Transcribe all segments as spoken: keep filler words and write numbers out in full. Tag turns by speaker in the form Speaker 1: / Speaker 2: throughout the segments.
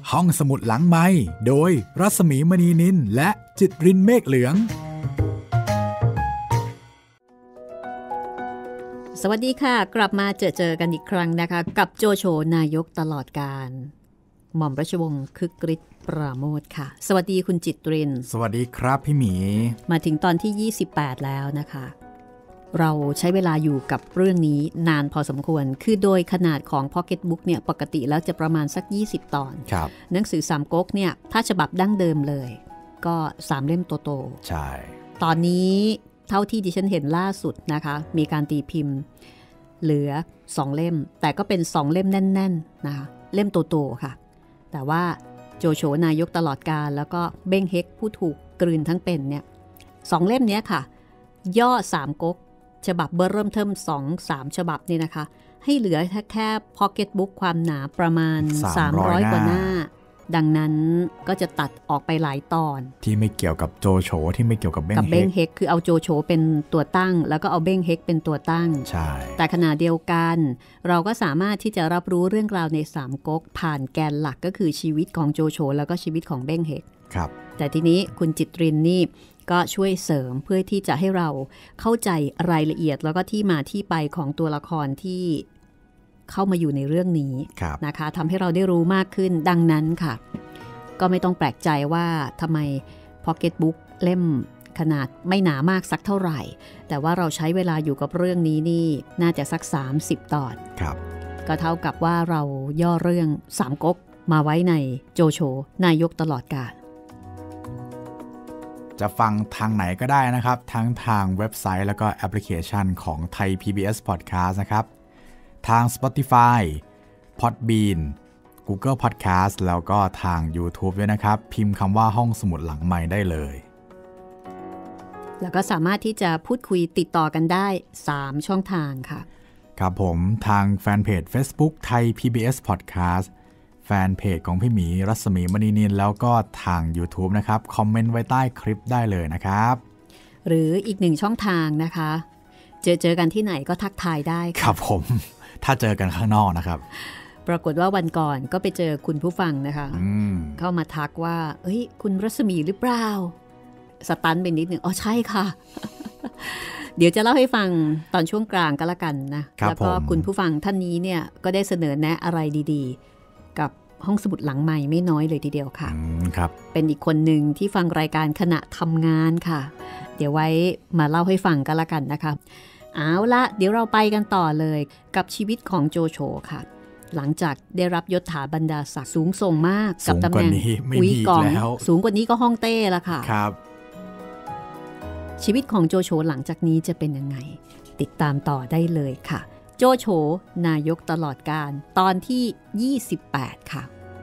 Speaker 1: ห้องสมุดหลังไมค์โดยรัศมีมณีนินและจิตรินเมฆเหลือง
Speaker 2: สวัสดีค่ะกลับมาเจอเจอกันอีกครั้งนะคะกับโจโฉนายกตลอดการหม่อมราชวงศ์คึกฤทธิ์ปราโมทค่ะสวัสดีคุณจิตริน
Speaker 1: สวัสดีครับพี่หมี
Speaker 2: มาถึงตอนที่ยี่สิบแปดแล้วนะคะเราใช้เวลาอยู่กับเรื่องนี้นานพอสมควรคือโดยขนาดของ Pocket Book เนี่ยปกติแล้วจะประมาณสักยี่สิบตอน
Speaker 1: ครับ
Speaker 2: หนังสือสามก๊กเนี่ยถ้าฉบับดั้งเดิมเลยก็สามเล่มโต
Speaker 1: ๆใช่
Speaker 2: ตอนนี้เท่าที่ดิฉันเห็นล่าสุดนะคะมีการตีพิมพ์เหลือสองเล่มแต่ก็เป็นสองเล่มแน่นๆนะคะเล่มโตๆค่ะแต่ว่าโจโฉนายกตลอดกาลแล้วก็เบ้งเฮกผู้ถูกกลืนทั้งเป็นเนี่ยสองเล่มนี้ค่ะย่อสามก๊กฉบับเบอร์เริ่มเทิมสอง สามฉบับนี่นะคะให้เหลือแค่แค่ Pocket Book ความหนาประมาณสามร้อยกว่าหน้าดังนั้นก็จะตัดออกไปหลายตอน
Speaker 1: ที่ไม่เกี่ยวกับโจโฉที่ไม่เกี่ยวกับเบ้งเฮก
Speaker 2: กับเบ้งเฮกคือเอาโจโฉเป็นตัวตั้งแล้วก็เอาเบ้งเฮกเป็นตัวตั้ง
Speaker 1: ใช่
Speaker 2: แต่ขณะเดียวกันเราก็สามารถที่จะรับรู้เรื่องราวในสามก๊กผ่านแกนหลักก็คือชีวิตของโจโฉแล้วก็ชีวิตของเบ้งเฮก
Speaker 1: ครับ
Speaker 2: แต่ทีนี้คุณจิตรินนี่ก็ช่วยเสริมเพื่อที่จะให้เราเข้าใจรายละเอียดแล้วก็ที่มาที่ไปของตัวละครที่เข้ามาอยู่ในเรื่องนี้นะคะทำให้เราได้รู้มากขึ้นดังนั้นค่ะก็ไม่ต้องแปลกใจว่าทำไม Pocket Book เล่มขนาดไม่หนามากสักเท่าไหร่แต่ว่าเราใช้เวลาอยู่กับเรื่องนี้นี่น่าจะสักสามสิบตอน
Speaker 1: ครับ
Speaker 2: ก็เท่ากับว่าเราย่อเรื่องสามก๊กมาไว้ในโจโฉนายกตลอดกาล
Speaker 1: จะฟังทางไหนก็ได้นะครับทั้งทางเว็บไซต์แล้วก็แอปพลิเคชันของไทย พี บี เอส Podcast นะครับทาง Spotify Podbean Google Podcast แล้วก็ทาง YouTube ด้วยนะครับพิมพ์คำว่าห้องสมุดหลังไมค์ได้เลย
Speaker 2: แล้วก็สามารถที่จะพูดคุยติดต่อกันได้สามช่องทางค่ะ
Speaker 1: ครับผมทางแฟนเพจ Facebook ไทย พี บี เอส Podcast แฟนเพจของพี่หมีรัศมีมณีนินแล้วก็ทาง YouTube นะครับคอมเมนต์ไว้ใต้คลิปได้เลยนะครับ
Speaker 2: หรืออีกหนึ่งช่องทางนะคะเจอเจอกันที่ไหนก็ทักทายได้
Speaker 1: ครับผมถ้าเจอกันข้างนอกนะครับ
Speaker 2: ปรากฏว่าวันก่อนก็ไปเจอคุณผู้ฟังนะคะเข้ามาทักว่าเอ้ยคุณรัศมีหรือเปล่าสตันไปนิดหนึ่งอ๋อใช่ค่ะ เดี๋ยวจะเล่าให้ฟังตอนช่วงกลางก็แล้วกันนะแล้วก็คุณผู้ฟังท่านนี้เนี่ยก็ได้เสนอแนะอะไรดีๆกับห้องสมุดหลังใหม่ไม่น้อยเลยทีเดียวค่ะ
Speaker 1: ครับ
Speaker 2: เป็นอีกคนหนึ่งที่ฟังรายการขณะทำงานค่ะเดี๋ยวไว้มาเล่าให้ฟังก็แล้วกันนะคะเอาละเดี๋ยวเราไปกันต่อเลยกับชีวิตของโจโฉค่ะหลังจากได้รับยศถาบรรดาศักดิ์สูงส่งมากกับตำแหน่งอุยกองสูงกว่านี้ก็ฮ่องเต้ละค่ะ
Speaker 1: ครับ
Speaker 2: ชีวิตของโจโฉหลังจากนี้จะเป็นยังไงติดตามต่อได้เลยค่ะโจโฉนายกตลอดกาลตอนที่ยี่สิบแปดค่ะ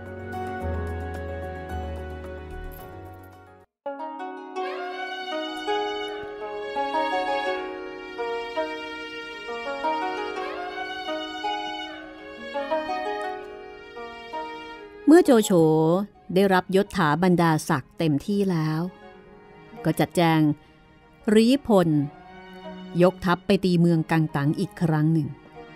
Speaker 2: เมื่อโจโฉได้รับยศถาบรรดาศักดิ์เต็มที่แล้วก็จัดแจงรีพลยกทัพไปตีเมืองกังตังอีกครั้งหนึ่ง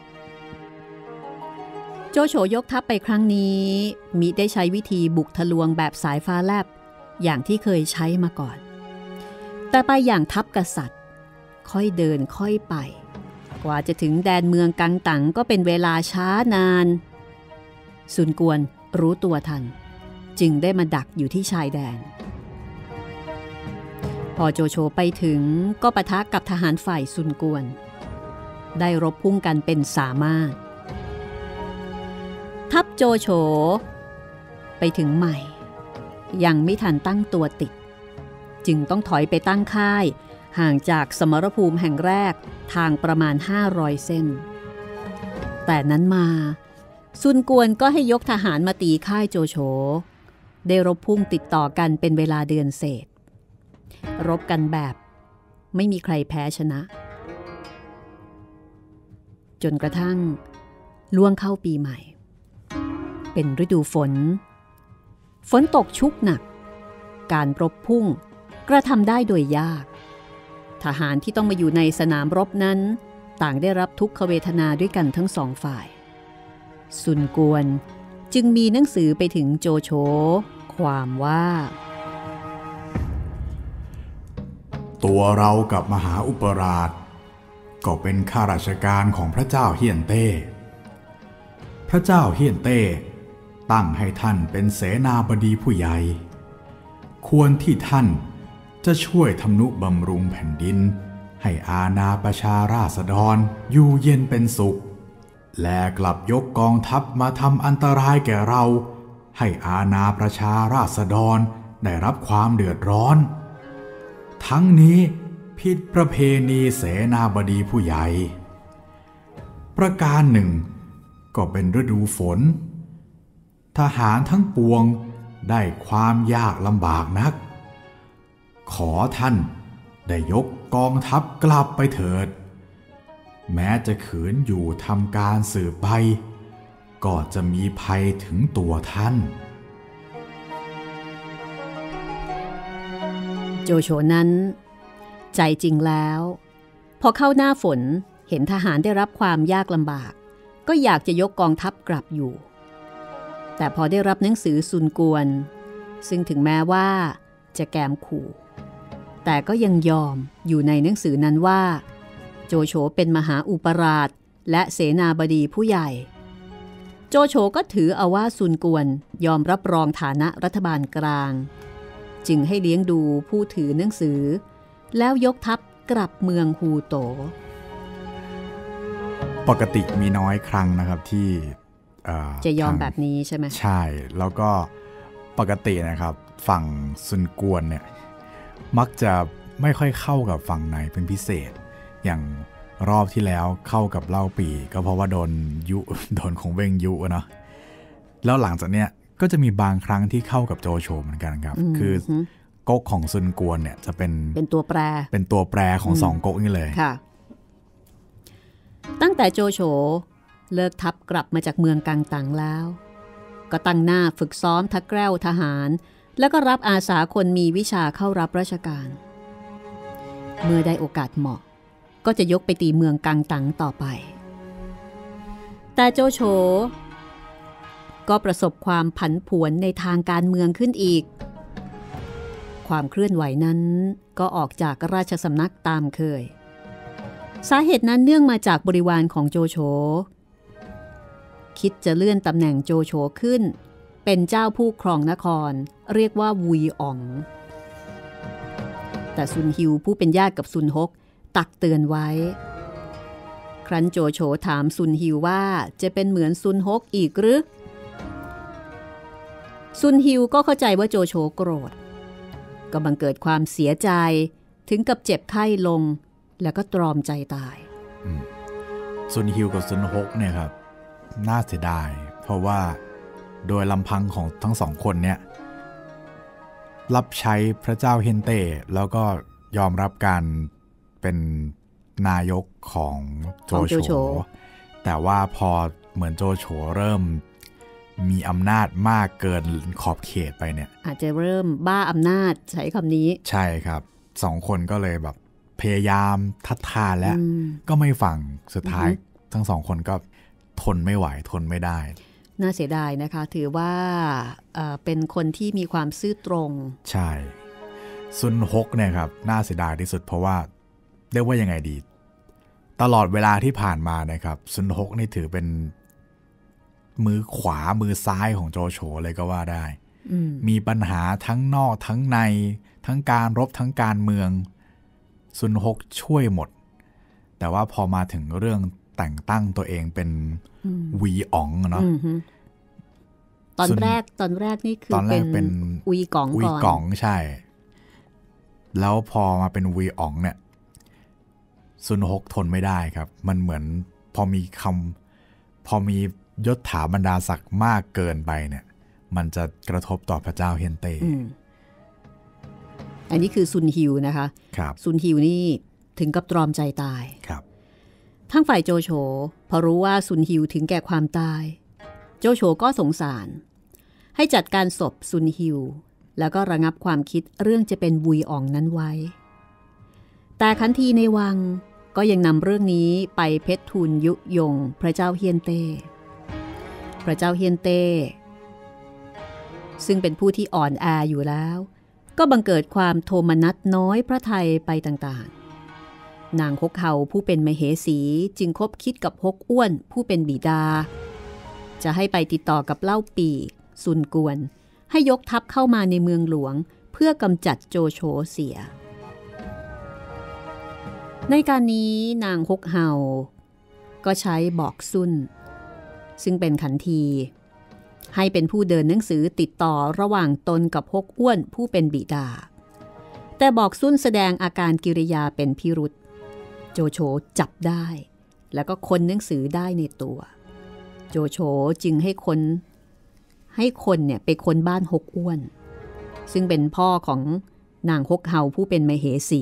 Speaker 2: โจโฉยกทัพไปครั้งนี้มิได้ใช้วิธีบุกทะลวงแบบสายฟ้าแลบอย่างที่เคยใช้มาก่อนแต่ไปอย่างทัพกษัตริย์ค่อยเดินค่อยไปกว่าจะถึงแดนเมืองกังตังก็เป็นเวลาช้านานซุนกวนรู้ตัวทันจึงได้มาดักอยู่ที่ชายแดนพอโจโฉไปถึงก็ปะทะกับทหารฝ่ายซุนกวนได้รบพุ่งกันเป็นสามารถทัพโจโฉไปถึงใหม่ยังไม่ทันตั้งตัวติดจึงต้องถอยไปตั้งค่ายห่างจากสมรภูมิแห่งแรกทางประมาณห้าร้อยเส้นแต่นั้นมาซุนกวนก็ให้ยกทหารมาตีค่ายโจโฉได้รบพุ่งติดต่อกันเป็นเวลาเดือนเศษรบกันแบบไม่มีใครแพ้ชนะจนกระทั่งล่วงเข้าปีใหม่เป็นฤดูฝนฝนตกชุกหนักการรบพุ่งกระทำได้โดยยากทหารที่ต้องมาอยู่ในสนามรบนั้นต่างได้รับทุกขเวทนาด้วยกันทั้งสองฝ่ายซุนกวน จึงจึงมีหนังสือไปถึงโจโฉความว่า
Speaker 1: ตัวเรากับมหาอุปราชก็เป็นข้าราชการของพระเจ้าเฮียนเต้พระเจ้าเฮียนเต้ตั้งให้ท่านเป็นเสนาบดีผู้ใหญ่ควรที่ท่านจะช่วยทำนุบำรุงแผ่นดินให้อาณาประชาราษฎรอยู่เย็นเป็นสุขและกลับยกกองทัพมาทำอันตรายแก่เราให้อาณาประชาราษฎรได้รับความเดือดร้อนทั้งนี้ผิดประเพณีเสนาบดีผู้ใหญ่ประการหนึ่งก็เป็นฤดูฝนทหารทั้งปวงได้ความยากลำบากนักขอท่านได้ยกกองทัพกลับไปเถิดแม้จะขืนอยู่ทำการสืบไปก็จะมีภัยถึงตัวท่าน
Speaker 2: โจโฉนั้นใจจริงแล้วพอเข้าหน้าฝนเห็นทหารได้รับความยากลำบากก็อยากจะยกกองทัพกลับอยู่แต่พอได้รับหนังสือซุนกวนซึ่งถึงแม้ว่าจะแกมขู่แต่ก็ยังยอมอยู่ในหนังสือนั้นว่าโจโฉเป็นมหาอุปราชและเสนาบดีผู้ใหญ่โจโฉก็ถือเอาว่าซุนกวนยอมรับรองฐานะรัฐบาลกลางจึงให้เลี้ยงดูผู้ถือหนังสือแล้วยกทัพกลับเมืองฮูโต
Speaker 1: ปกติมีน้อยครั้งนะครับที่
Speaker 2: จะยอมแบบนี้ใช่ไหม
Speaker 1: ใช่แล้วก็ปกตินะครับฝั่งซุนกวนเนี่ยมักจะไม่ค่อยเข้ากับฝั่งไหนเป็นพิเศษอย่างรอบที่แล้วเข้ากับเล่าปีก็เพราะว่าโดนยุโดนคงเว่งยุเนาะแล้วหลังจากเนี้ยก็จะมีบางครั้งที่เข้ากับโจโฉเหมือนกันครับคือก๊กของซุนกวนเนี่ยจะเป็น
Speaker 2: เป็นตัวแปร
Speaker 1: เป็นตัวแปรของสองก๊กนี่เลย
Speaker 2: ค่ะตั้งแต่โจโฉเลิกทัพกลับมาจากเมืองกังตังแล้วก็ตั้งหน้าฝึกซ้อมทักแกล้วทหารแล้วก็รับอาสาคนมีวิชาเข้ารับราชการเมื่อได้โอกาสเหมาะก็จะยกไปตีเมืองกังตังต่อไปแต่โจโฉก็ประสบความผันผวนในทางการเมืองขึ้นอีกความเคลื่อนไหวนั้นก็ออกจากราชสำนักตามเคยสาเหตุนั้นเนื่องมาจากบริวารของโจโฉคิดจะเลื่อนตำแหน่งโจโฉขึ้นเป็นเจ้าผู้ครองนครเรียกว่าวุยอ๋องแต่ซุนฮิวผู้เป็นญาติกับซุนฮกตักเตือนไว้ครั้นโจโฉถามซุนฮิวว่าจะเป็นเหมือนซุนฮกอีกหรือซุนฮิวก็เข้าใจว่าโจโฉโกรธก็บังเกิดความเสียใจถึงกับเจ็บไข้ลงแล้วก็ตรอมใจตาย
Speaker 1: ซุนฮิวกับซุนฮกเนี่ยครับน่าเสียดายเพราะว่าโดยลำพังของทั้งสองคนเนี่ยรับใช้พระเจ้าเฮนเต้แล้วก็ยอมรับการเป็นนายกของโจโฉแต่ว่าพอเหมือนโจโฉเริ่มมีอำนาจมากเกินขอบเขตไปเนี่ย
Speaker 2: อาจจะเริ่มบ้าอำนาจใช้คำนี้
Speaker 1: ใช่ครับสองคนก็เลยแบบพยายามทัดทานแล้วก็ไม่ฟังสุดท้ายทั้งสองคนก็ทนไม่ไหวทนไม่ได้
Speaker 2: น่าเสียดายนะคะถือว่า เอ่อ เป็นคนที่มีความซื่อตรง
Speaker 1: ใช่ซุนฮกเนี่ยครับน่าเสียดายที่สุดเพราะว่าเรียกว่ายังไงดีตลอดเวลาที่ผ่านมานะครับซุนฮกนี่ถือเป็นมือขวามือซ้ายของโจโฉเลยก็ว่าได้
Speaker 2: ม
Speaker 1: มีปัญหาทั้งนอกทั้งในทั้งการรบทั้งการเมืองซุนฮกช่วยหมดแต่ว่าพอมาถึงเรื่องแต่งตั้งตัวเองเป็นวีอ๋องเนาะ
Speaker 2: ตอนแรกตอนแรกนี่คือเป็นวีก๋องก่อน
Speaker 1: วีก๋องใช่แล้วพอมาเป็นวีอ๋องเนี่ยซุนฮกทนไม่ได้ครับมันเหมือนพอมีคำพอมียศถาบรรดาศักดิ์มากเกินไปเนี่ยมันจะกระทบต่อพระเจ้าเฮนเต้
Speaker 2: อันนี้คือซุนฮิวนะคะ
Speaker 1: ครับ
Speaker 2: ซุนฮิวนี่ถึงกับตรอมใจตาย
Speaker 1: ครับ
Speaker 2: ทั้งฝ่ายโจโฉพอรู้ว่าซุนฮิวถึงแก่ความตายโจโฉก็สงสารให้จัดการศพซุนฮิวแล้วก็ระงับความคิดเรื่องจะเป็นวุยอ่องนั้นไว้แต่ขันทีในวังก็ยังนำเรื่องนี้ไปเพชรทูลยุยงพระเจ้าเฮียนเต้พระเจ้าเฮียนเต้ซึ่งเป็นผู้ที่อ่อนแออยู่แล้วก็บังเกิดความโทมนัสน้อยพระทัยไปต่างๆนางฮกเฮาผู้เป็นมเหสีจึงคบคิดกับฮกอ้วนผู้เป็นบิดาจะให้ไปติดต่อกับเล่าปีซุนกวนให้ยกทัพเข้ามาในเมืองหลวงเพื่อกำจัดโจโฉเสียในการนี้นางฮกเฮาก็ใช้บอกซุนซึ่งเป็นขันทีให้เป็นผู้เดินหนังสือติดต่อระหว่างตนกับฮกอ้วนผู้เป็นบิดาแต่บอกซุนแสดงอาการกิริยาเป็นพิรุธโจโฉจับได้แล้วก็ค้นหนังสือได้ในตัวโจโฉจึงให้คนให้คนเนี่ยไปค้นบ้านฮกอ้วนซึ่งเป็นพ่อของนางฮกเฮาผู้เป็นมเหสี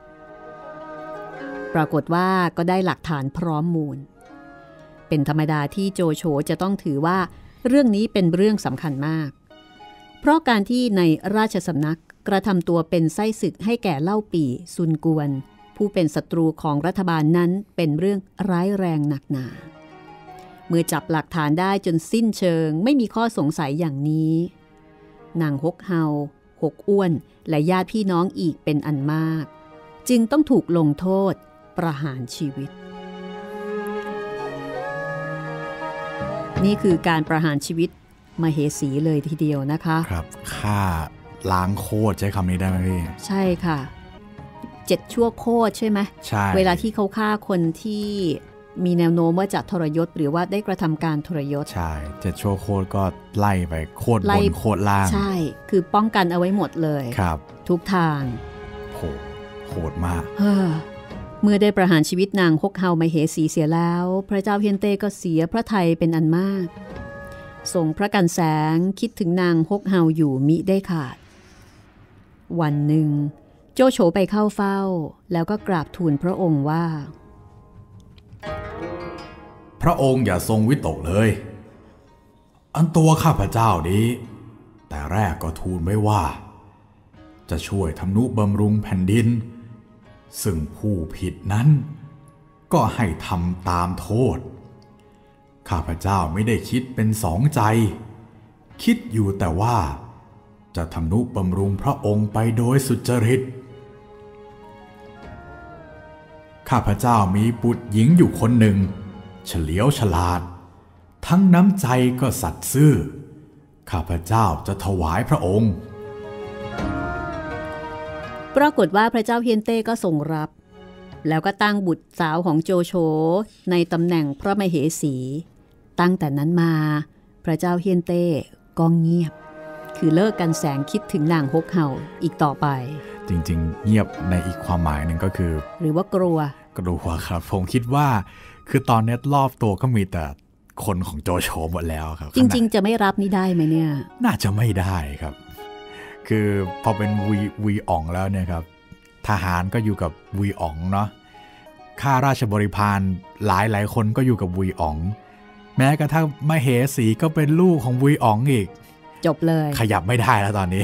Speaker 2: ปรากฏว่าก็ได้หลักฐานพร้อมมูลเป็นธรรมดาที่โจโฉจะต้องถือว่าเรื่องนี้เป็นเรื่องสำคัญมากเพราะการที่ในราชสำนักกระทำตัวเป็นไส้ศึกให้แก่เล่าปี่ซุนกวนผู้เป็นศัตรูของรัฐบาลนั้นเป็นเรื่องร้ายแรงหนักหนาเมื่อจับหลักฐานได้จนสิ้นเชิงไม่มีข้อสงสัยอย่างนี้นางฮกเฮาฮกอ้วนและญาติพี่น้องอีกเป็นอันมากจึงต้องถูกลงโทษประหารชีวิตนี่คือการประหารชีวิตมเหสีเลยทีเดียวนะคะ
Speaker 1: ครับฆ่าล้างโคตรใช้คำนี้ได้ไหมพี่
Speaker 2: ใช่ค่ะเจ็ดชั่วโคตรใช่ไหม
Speaker 1: ใช่
Speaker 2: เวลาที่เขาฆ่าคนที่มีแนวโน้มว่าจะทรยศหรือว่าได้กระทำการทรยศ
Speaker 1: ใช่เจ็ดชั่วโคตรก็ไล่ไปโคตรบนโคตรล่าง
Speaker 2: ใช่คือป้องกันเอาไว้หมดเลย
Speaker 1: ครับ
Speaker 2: ทุกทาง
Speaker 1: โหโหดมาก
Speaker 2: เมื่อได้ประหารชีวิตนางฮกเฮามเหสีเสียแล้วพระเจ้าเฮียนเต้ก็เสียพระทัยเป็นอันมากทรงพระกันแสงคิดถึงนางฮกเฮาอยู่มิได้ขาดวันหนึ่งโจโฉไปเข้าเฝ้าแล้วก็กราบทูลพระองค์ว่า
Speaker 1: พระองค์อย่าทรงวิตกเลยอันตัวข้าพเจ้านี้แต่แรกก็ทูลไว้ว่าจะช่วยทำนุบำรุงแผ่นดินซึ่งผู้ผิดนั้นก็ให้ทำตามโทษข้าพเจ้าไม่ได้คิดเป็นสองใจคิดอยู่แต่ว่าจะทำนุบำรุงพระองค์ไปโดยสุจริตข้าพเจ้ามีบุตรหญิงอยู่คนหนึ่งเฉลียวฉลาดทั้งน้ำใจก็สัตย์ซื่อข้าพเจ้าจะถวายพระองค์
Speaker 2: ปรากฏว่าพระเจ้าเฮียนเต้ก็ทรงรับแล้วก็ตั้งบุตรสาวของโจโฉในตำแหน่งพระมเหสีตั้งแต่นั้นมาพระเจ้าเฮียนเต้ก็เงียบคือเลิกกันแสงคิดถึงนางฮกเฮาอีกต่อไป
Speaker 1: จริงๆเงียบในอีกความหมายหนึ่งก็คือ
Speaker 2: หรือว่ากลัว
Speaker 1: กลัวครับผมคิดว่าคือตอนนี้รอบตัวก็มีแต่คนของโจโฉหมดแล้วครับ
Speaker 2: จริงๆจะไม่รับนี่ได้ไหมเนี่ย
Speaker 1: น่าจะไม่ได้ครับคือพอเป็นวีวีอ๋องแล้วเนี่ยครับทหารก็อยู่กับวีอ๋องเนาะข้าราชบริพารหลายหลายคนก็อยู่กับวีอ๋องแม้กระทั่งมเหสีก็เป็นลูกของวีอ๋องอีก
Speaker 2: จบเลย
Speaker 1: ขยับไม่ได้แล้วตอนนี้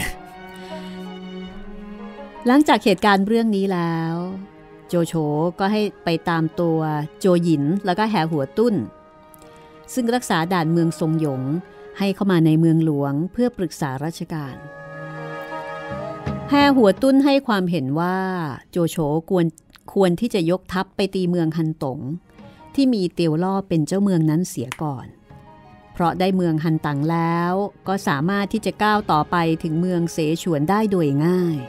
Speaker 2: หลังจากเหตุการณ์เรื่องนี้แล้วโจโฉก็ให้ไปตามตัวโจหยินแล้วก็แห่หัวตุ้นซึ่งรักษาด่านเมืองทรงหยงให้เข้ามาในเมืองหลวงเพื่อปรึกษาราชการแห่หัวตุ้นให้ความเห็นว่าโจโฉควรควรที่จะยกทัพไปตีเมืองฮันตงที่มีเตียวล่อเป็นเจ้าเมืองนั้นเสียก่อนเพราะได้เมืองฮันตังแล้วก็สามารถที่จะก้าวต่อไปถึงเมืองเสฉวนได้โดยง่าย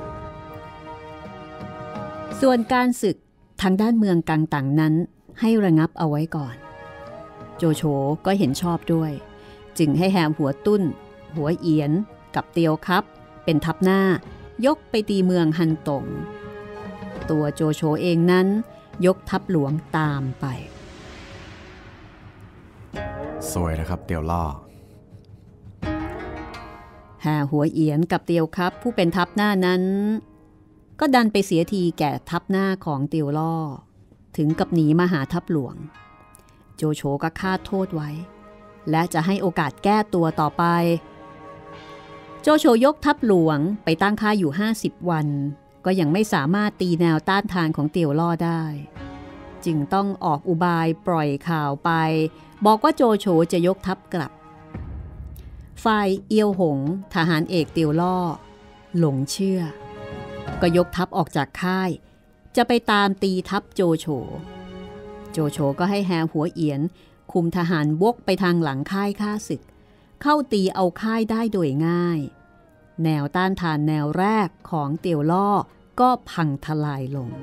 Speaker 2: ส่วนการศึกทางด้านเมืองกังตังนั้นให้ระงับเอาไว้ก่อนโจโฉก็เห็นชอบด้วยจึงให้แฮมหัวตุ้นหัวเอียนกับเตียวครับเป็นทัพหน้ายกไปตีเมืองฮันตงตัวโจโฉเองนั้นยกทัพหลวงตามไป
Speaker 1: สวยแล้วครับเตียวล่อ
Speaker 2: แห่หัวเอียนกับเตียวครับผู้เป็นทัพหน้านั้นก็ดันไปเสียทีแก่ทัพหน้าของเตียวล่อถึงกับหนีมาหาทัพหลวงโจโฉก็คาดโทษไว้และจะให้โอกาสแก้ตัวต่อไปโจโฉยกทัพหลวงไปตั้งค่ายอยู่ห้าสิบวันก็ยังไม่สามารถตีแนวต้านทานของเตียวล่อได้จึงต้องออกอุบายปล่อยข่าวไปบอกว่าโจโฉจะยกทัพกลับฝ่ายเอียวหงทหารเอกเตียวล่อหลงเชื่อก็ยกทัพออกจากค่ายจะไปตามตีทัพโจโฉโจโฉก็ให้แฮหัวเอียนคุมทหารวกไปทางหลังค่ายข้าศึกเข้าตีเอาค่ายได้โดยง่ายแนวต้านทานแนวแรกของเตียวล่อก็พังทลายลง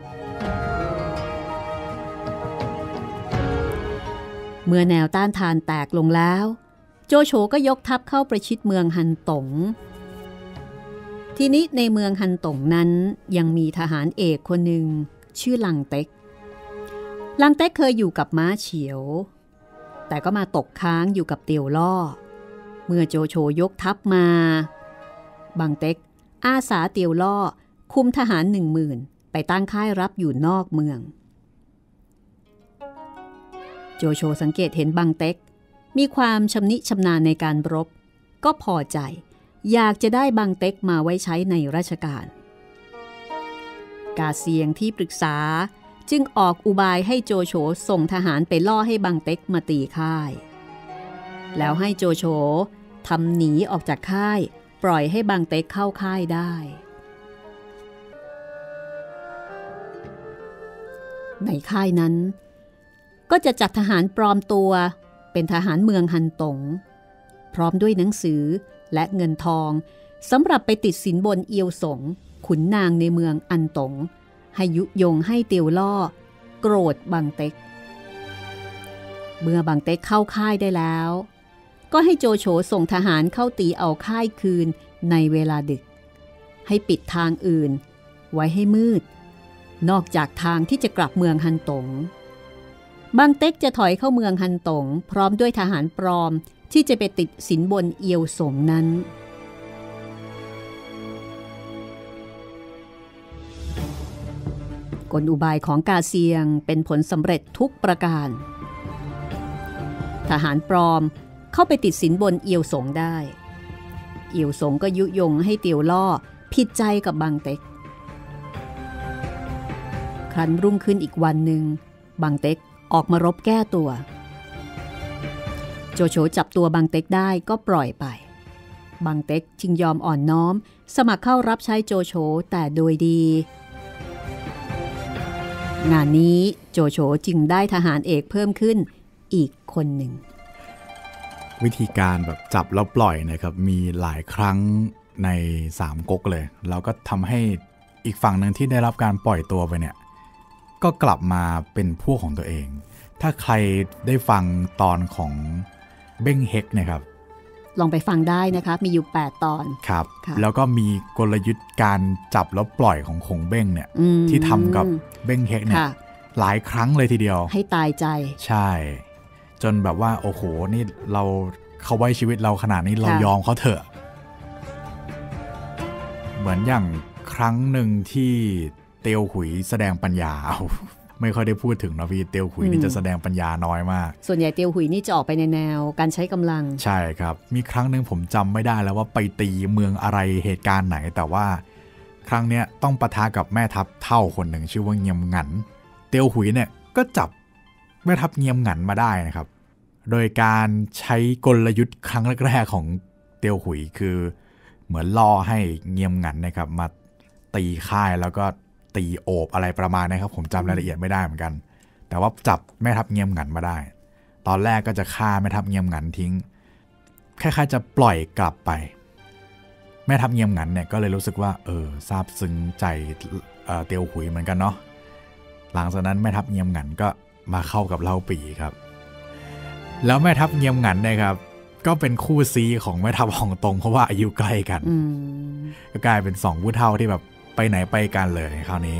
Speaker 2: เมื่อแนวต้านทานแตกลงแล้วโจโฉก็ยกทัพเข้าประชิดเมืองฮันตงทีนี้ในเมืองฮันตงนั้นยังมีทหารเอกคนหนึ่งชื่อลังเต็กลังเต็กเคยอยู่กับม้าเฉียวแต่ก็มาตกค้างอยู่กับเตียวล่อเมื่อโจโฉยกทัพมาบังเต็กอาสาเตียวล่อคุมทหารหนึ่งหมื่นไปตั้งค่ายรับอยู่นอกเมืองโจโฉสังเกตเห็นบังเต็กมีความชำนิชำนาญในการรบก็พอใจอยากจะได้บังเต็กมาไว้ใช้ในราชการกาเซียงที่ปรึกษาจึงออกอุบายให้โจโฉส่งทหารไปล่อให้บังเต็กมาตีค่ายแล้วให้โจโฉทำหนีออกจากค่ายปล่อยให้บังเต็กเข้าค่ายได้ในค่ายนั้นก็จะจัดทหารปลอมตัวเป็นทหารเมืองฮันตงพร้อมด้วยหนังสือและเงินทองสำหรับไปติดสินบนเอียวสงขุนนางในเมืองอันตงให้ยุยงให้เตียวล่อโกรธบังเต็กเมื่อบังเต็กเข้าค่ายได้แล้วก็ให้โจโฉส่งทหารเข้าตีเอาค่ายคืนในเวลาดึกให้ปิดทางอื่นไว้ให้มืดนอกจากทางที่จะกลับเมืองฮันตงบังเต็กจะถอยเข้าเมืองฮันตงพร้อมด้วยทหารปลอมที่จะไปติดสินบนเอียวสงนั้นกลอุบายของกาเซียงเป็นผลสำเร็จทุกประการทหารปลอมเข้าไปติดสินบนเอียวสงได้เอียวสงก็ยุยงให้เตียวล่อผิดใจกับบังเต็กครั้นรุ่งขึ้นอีกวันหนึ่งบังเต็กออกมารบแก้ตัวโจโฉจับตัวบังเต็กได้ก็ปล่อยไปบังเต็กจึงยอมอ่อนน้อมสมัครเข้ารับใช้โจโฉแต่โดยดีงานนี้โจโฉจึงได้ทหารเอกเพิ่มขึ้นอีกคนหนึ่ง
Speaker 1: วิธีการแบบจับแล้วปล่อยนะครับมีหลายครั้งในสามก๊กเลยแล้วก็ทำให้อีกฝั่งหนึ่งที่ได้รับการปล่อยตัวไปเนี่ยก็กลับมาเป็นพวกของตัวเองถ้าใครได้ฟังตอนของเบ้งเฮกนะครับ
Speaker 2: ลองไปฟังได้นะคะมีอยู่แปดตอน
Speaker 1: ครับแล้วก็มีกลยุทธ์การจับแล้วปล่อยของคงเบ้งเนี่ยที่ทำกับเบ้งเฮกเนี่ยหลายครั้งเลยทีเดียว
Speaker 2: ให้ตายใจ
Speaker 1: ใช่จนแบบว่าโอ้โหนี่เราเขาไว้ชีวิตเราขนาดนี้เรายอมเขาเถอะเหมือนอย่างครั้งหนึ่งที่เตียวหุยแสดงปัญญาไม่ค่อยได้พูดถึงนะพี่เตียวหุยนี่จะแสดงปัญญาน้อยมาก
Speaker 2: ส่วนใหญ่เตียวหุยนี่จะออกไปในแนวการใช้กำลัง
Speaker 1: ใช่ครับมีครั้งหนึ่งผมจำไม่ได้แล้วว่าไปตีเมืองอะไรเหตุการณ์ไหนแต่ว่าครั้งเนี้ยต้องปะทะกับแม่ทัพเท่าคนหนึ่งชื่อว่าเงียมหงันเตียวหุยเนี่ยก็จับแม่ทัพเงียมหงันมาได้นะครับโดยการใช้กลยุทธ์ครั้งแรกๆของเตียวหุยคือเหมือนล่อให้เงียมหงันนะครับมาตีค่ายแล้วก็ตีโอบอะไรประมาณนี้ครับผมจำรายละเอียดไม่ได้เหมือนกันแต่ว่าจับแม่ทัพเงียมหงันมาได้ตอนแรกก็จะฆ่าแม่ทัพเงียมหงันทิ้งคล้ายๆจะปล่อยกลับไปแม่ทัพเงียมหงันเนี่ยก็เลยรู้สึกว่าเออซาบซึ้งใจ เ, เตียวหุยเหมือนกันเนาะหลังจากนั้นแม่ทัพเงียมหงันก็มาเข้ากับเล่าปี่ครับแล้วแม่ทัพเงียมหงันเนี่ยครับก็เป็นคู่ซีของแม่ทัพฮ่องตงเพราะว่าอายุใกล้กันก็กลายเป็นสองผู้เฒ่าที่แบบไปไหนไปกันเลยคราวนี้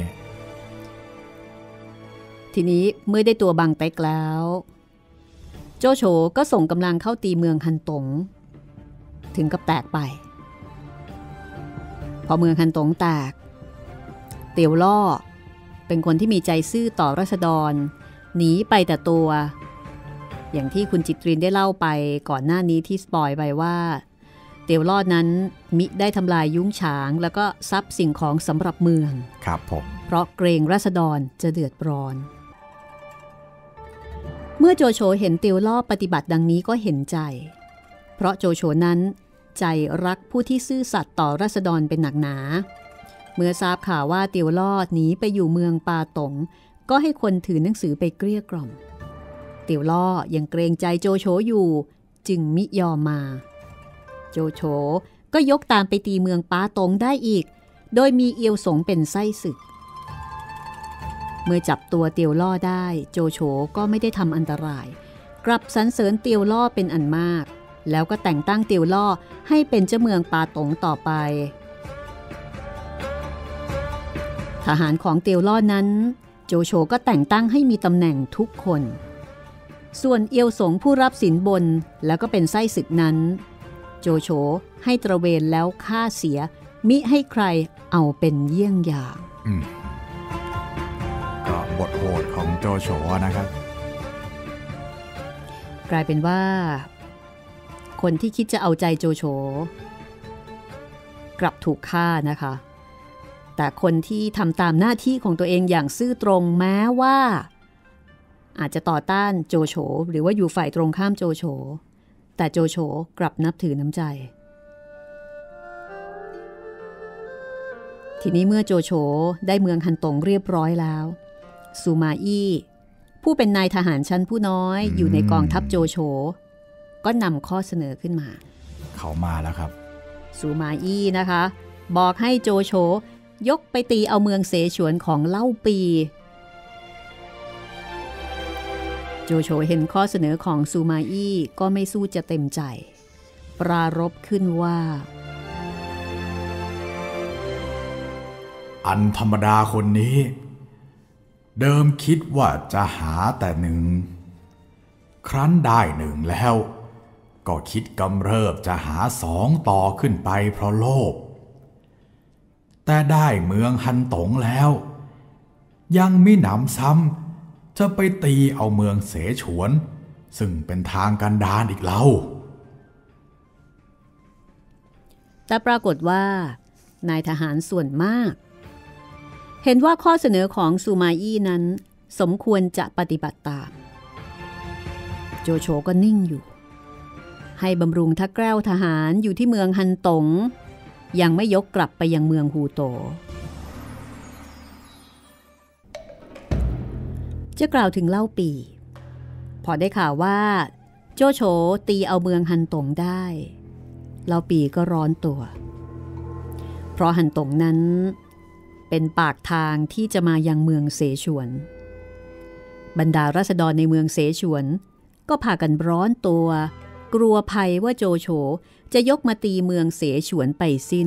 Speaker 2: ทีนี้เมื่อได้ตัวบังเต็กแล้วโจโฉก็ส่งกำลังเข้าตีเมืองฮันตงถึงกับแตกไปพอเมืองฮันตงแตกเตียวล่อเป็นคนที่มีใจซื่อต่อราษฎรหนีไปแต่ตัวอย่างที่คุณจิตรินได้เล่าไปก่อนหน้านี้ที่สปอยไปว่าเตียวล่อนั้นมิได้ทำลายยุ้งฉางแล้วก็ทรัพย์สิ่งของสำหรับเมือง
Speaker 1: ครับผม
Speaker 2: เพราะเกรงราษฎรจะเดือดร้อนเมื่อโจโฉเห็นเตียวล่อปฏิบัติดังนี้ก็เห็นใจเพราะโจโฉนั้นใจรักผู้ที่ซื่อสัตย์ต่อราษฎรเป็นหนักหนาเมื่อทราบข่าวว่าเตียวล่อหนีไปอยู่เมืองปาตงก็ให้คนถือหนังสือไปเกลี้ยกล่อมเตียวล่อยังเกรงใจโจโฉอยู่จึงมิยอมมาโจโฉก็ยกตามไปตีเมืองปาตงได้อีกโดยมีเอียวสงเป็นไส้ศึกเมื่อจับตัวเตียวล่อได้โจโฉก็ไม่ได้ทำอันตรายกลับสรรเสริญเตียวล่อเป็นอันมากแล้วก็แต่งตั้งเตียวล่อให้เป็นเจ้าเมืองปาตงต่อไปทหารของเตียวล่อนั้นโจโฉก็แต่งตั้งให้มีตำแหน่งทุกคนส่วนเอียวสงผู้รับสินบนแล้วก็เป็นไส้ศึกนั้นโจโฉให้ตระเวนแล้วฆ่าเสียมิให้ใครเอาเป็นเยี่ยงอย่าง
Speaker 1: ก็บทโหดของโจโฉนะครับ
Speaker 2: กลายเป็นว่าคนที่คิดจะเอาใจโจโฉกลับถูกฆ่านะคะแต่คนที่ทำตามหน้าที่ของตัวเองอย่างซื่อตรงแม้ว่าอาจจะต่อต้านโจโฉหรือว่าอยู่ฝ่ายตรงข้ามโจโฉแต่โจโฉกลับนับถือน้ำใจทีนี้เมื่อโจโฉได้เมืองฮันตงเรียบร้อยแล้วซูมาอี้ผู้เป็นนายทหารชั้นผู้น้อยอยู่ในกองทัพโจโฉก็นำข้อเสนอขึ้นมา
Speaker 1: เขามาแล้วครับ
Speaker 2: ซูมาอี้นะคะบอกให้โจโฉยกไปตีเอาเมืองเสฉวนของเล่าปีโจโฉเห็นข้อเสนอของซูมาอี้ก็ไม่สู้จะเต็มใจปรารภขึ้นว่า
Speaker 1: อันธรรมดาคนนี้เดิมคิดว่าจะหาแต่หนึ่งครั้นได้หนึ่งแล้วก็คิดกำเริบจะหาสองต่อขึ้นไปเพราะโลภแต่ได้เมืองฮันตงแล้วยังมิหนำซ้ำจะไปตีเอาเมืองเสฉวนซึ่งเป็นทางกันดารอีกเล่า
Speaker 2: แต่ปรากฏว่านายทหารส่วนมากเห็นว่าข้อเสนอของซูมาอี้นั้นสมควรจะปฏิบัติตามโจโฉก็นิ่งอยู่ให้บำรุงทักแก้วทหารอยู่ที่เมืองฮันตงยังไม่ยกกลับไปยังเมืองฮูโตจะกล่าวถึงเล่าปีพอได้ข่าวว่าโจโฉตีเอาเมืองฮันตงได้เล่าปีก็ร้อนตัวเพราะฮันตงนั้นเป็นปากทางที่จะมายังเมืองเสฉวนบรรดาราษฎรในเมืองเสฉวนก็พากันร้อนตัวกลัวภัยว่าโจโฉจะยกมาตีเมืองเสฉวนไปสิ้น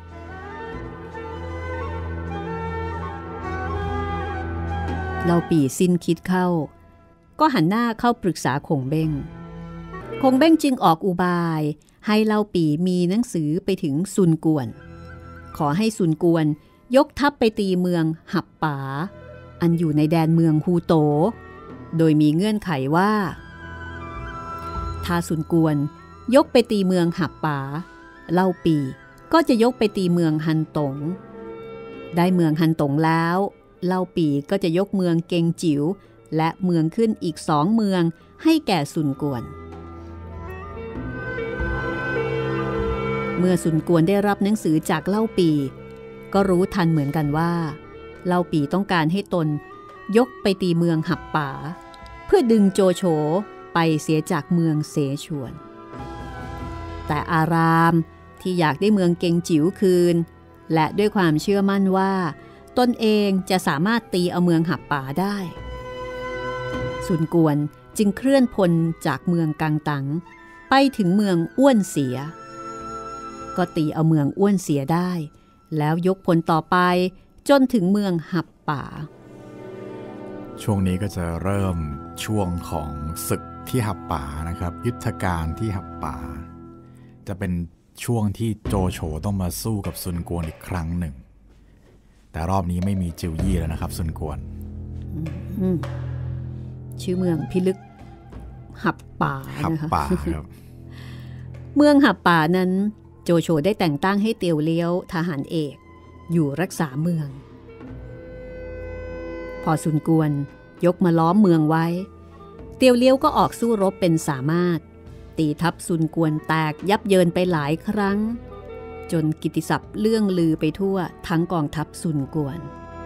Speaker 2: เล่าปี่สิ้นคิดเข้าก็หันหน้าเข้าปรึกษาคงเบ้งคงเบ้งจึงออกอุบายให้เล่าปี่มีหนังสือไปถึงซุนกวนขอให้ซุนกวนยกทัพไปตีเมืองหับป๋าอันอยู่ในแดนเมืองฮูโตโดยมีเงื่อนไขว่าถ้าซุนกวนยกไปตีเมืองหับป๋าเล่าปีก็จะยกไปตีเมืองฮันตงได้เมืองฮันตงแล้วเล่าปีก็จะยกเมืองเกงจิ๋วและเมืองขึ้นอีกสองเมืองให้แก่ซุนกวนเมื่อซุนกวนได้รับหนังสือจากเล่าปีก็รู้ทันเหมือนกันว่าเล่าปีต้องการให้ตนยกไปตีเมืองหับป๋าเพื่อดึงโจโฉไปเสียจากเมืองเสฉวนแต่อารามที่อยากได้เมืองเกงจิ๋วคืนและด้วยความเชื่อมั่นว่าตนเองจะสามารถตีเอาเมืองหับป๋าได้ซุนกวนจึงเคลื่อนพลจากเมืองกังตังไปถึงเมืองอ้วนเสียก็ตีเอาเมืองอ้วนเสียได้แล้วยกพลต่อไปจนถึงเมืองหับป๋า
Speaker 1: ช่วงนี้ก็จะเริ่มช่วงของศึกที่หับป๋านะครับยุทธการที่หับป๋าจะเป็นช่วงที่โจโฉต้องมาสู้กับซุนกวนอีกครั้งหนึ่งแต่รอบนี้ไม่มีจิวยี่แล้วนะครับซุนกวน
Speaker 2: ชื่อเมืองพิลึกหับป๋า
Speaker 1: หับป๋าครับ
Speaker 2: เมืองหับป๋านั้นโจโฉได้แต่งตั้งให้เตียวเลี้ยวทหารเอกอยู่รักษาเมืองพอซุนกวนยกมาล้อมเมืองไว้เตียวเลี้ยวก็ออกสู้รบเป็นสามารถตีทัพซุนกวนแตกยับเยินไปหลายครั้งจนกิตติศัพท์เลื่องลือไปทั่วทั้งกองทัพซุนกวน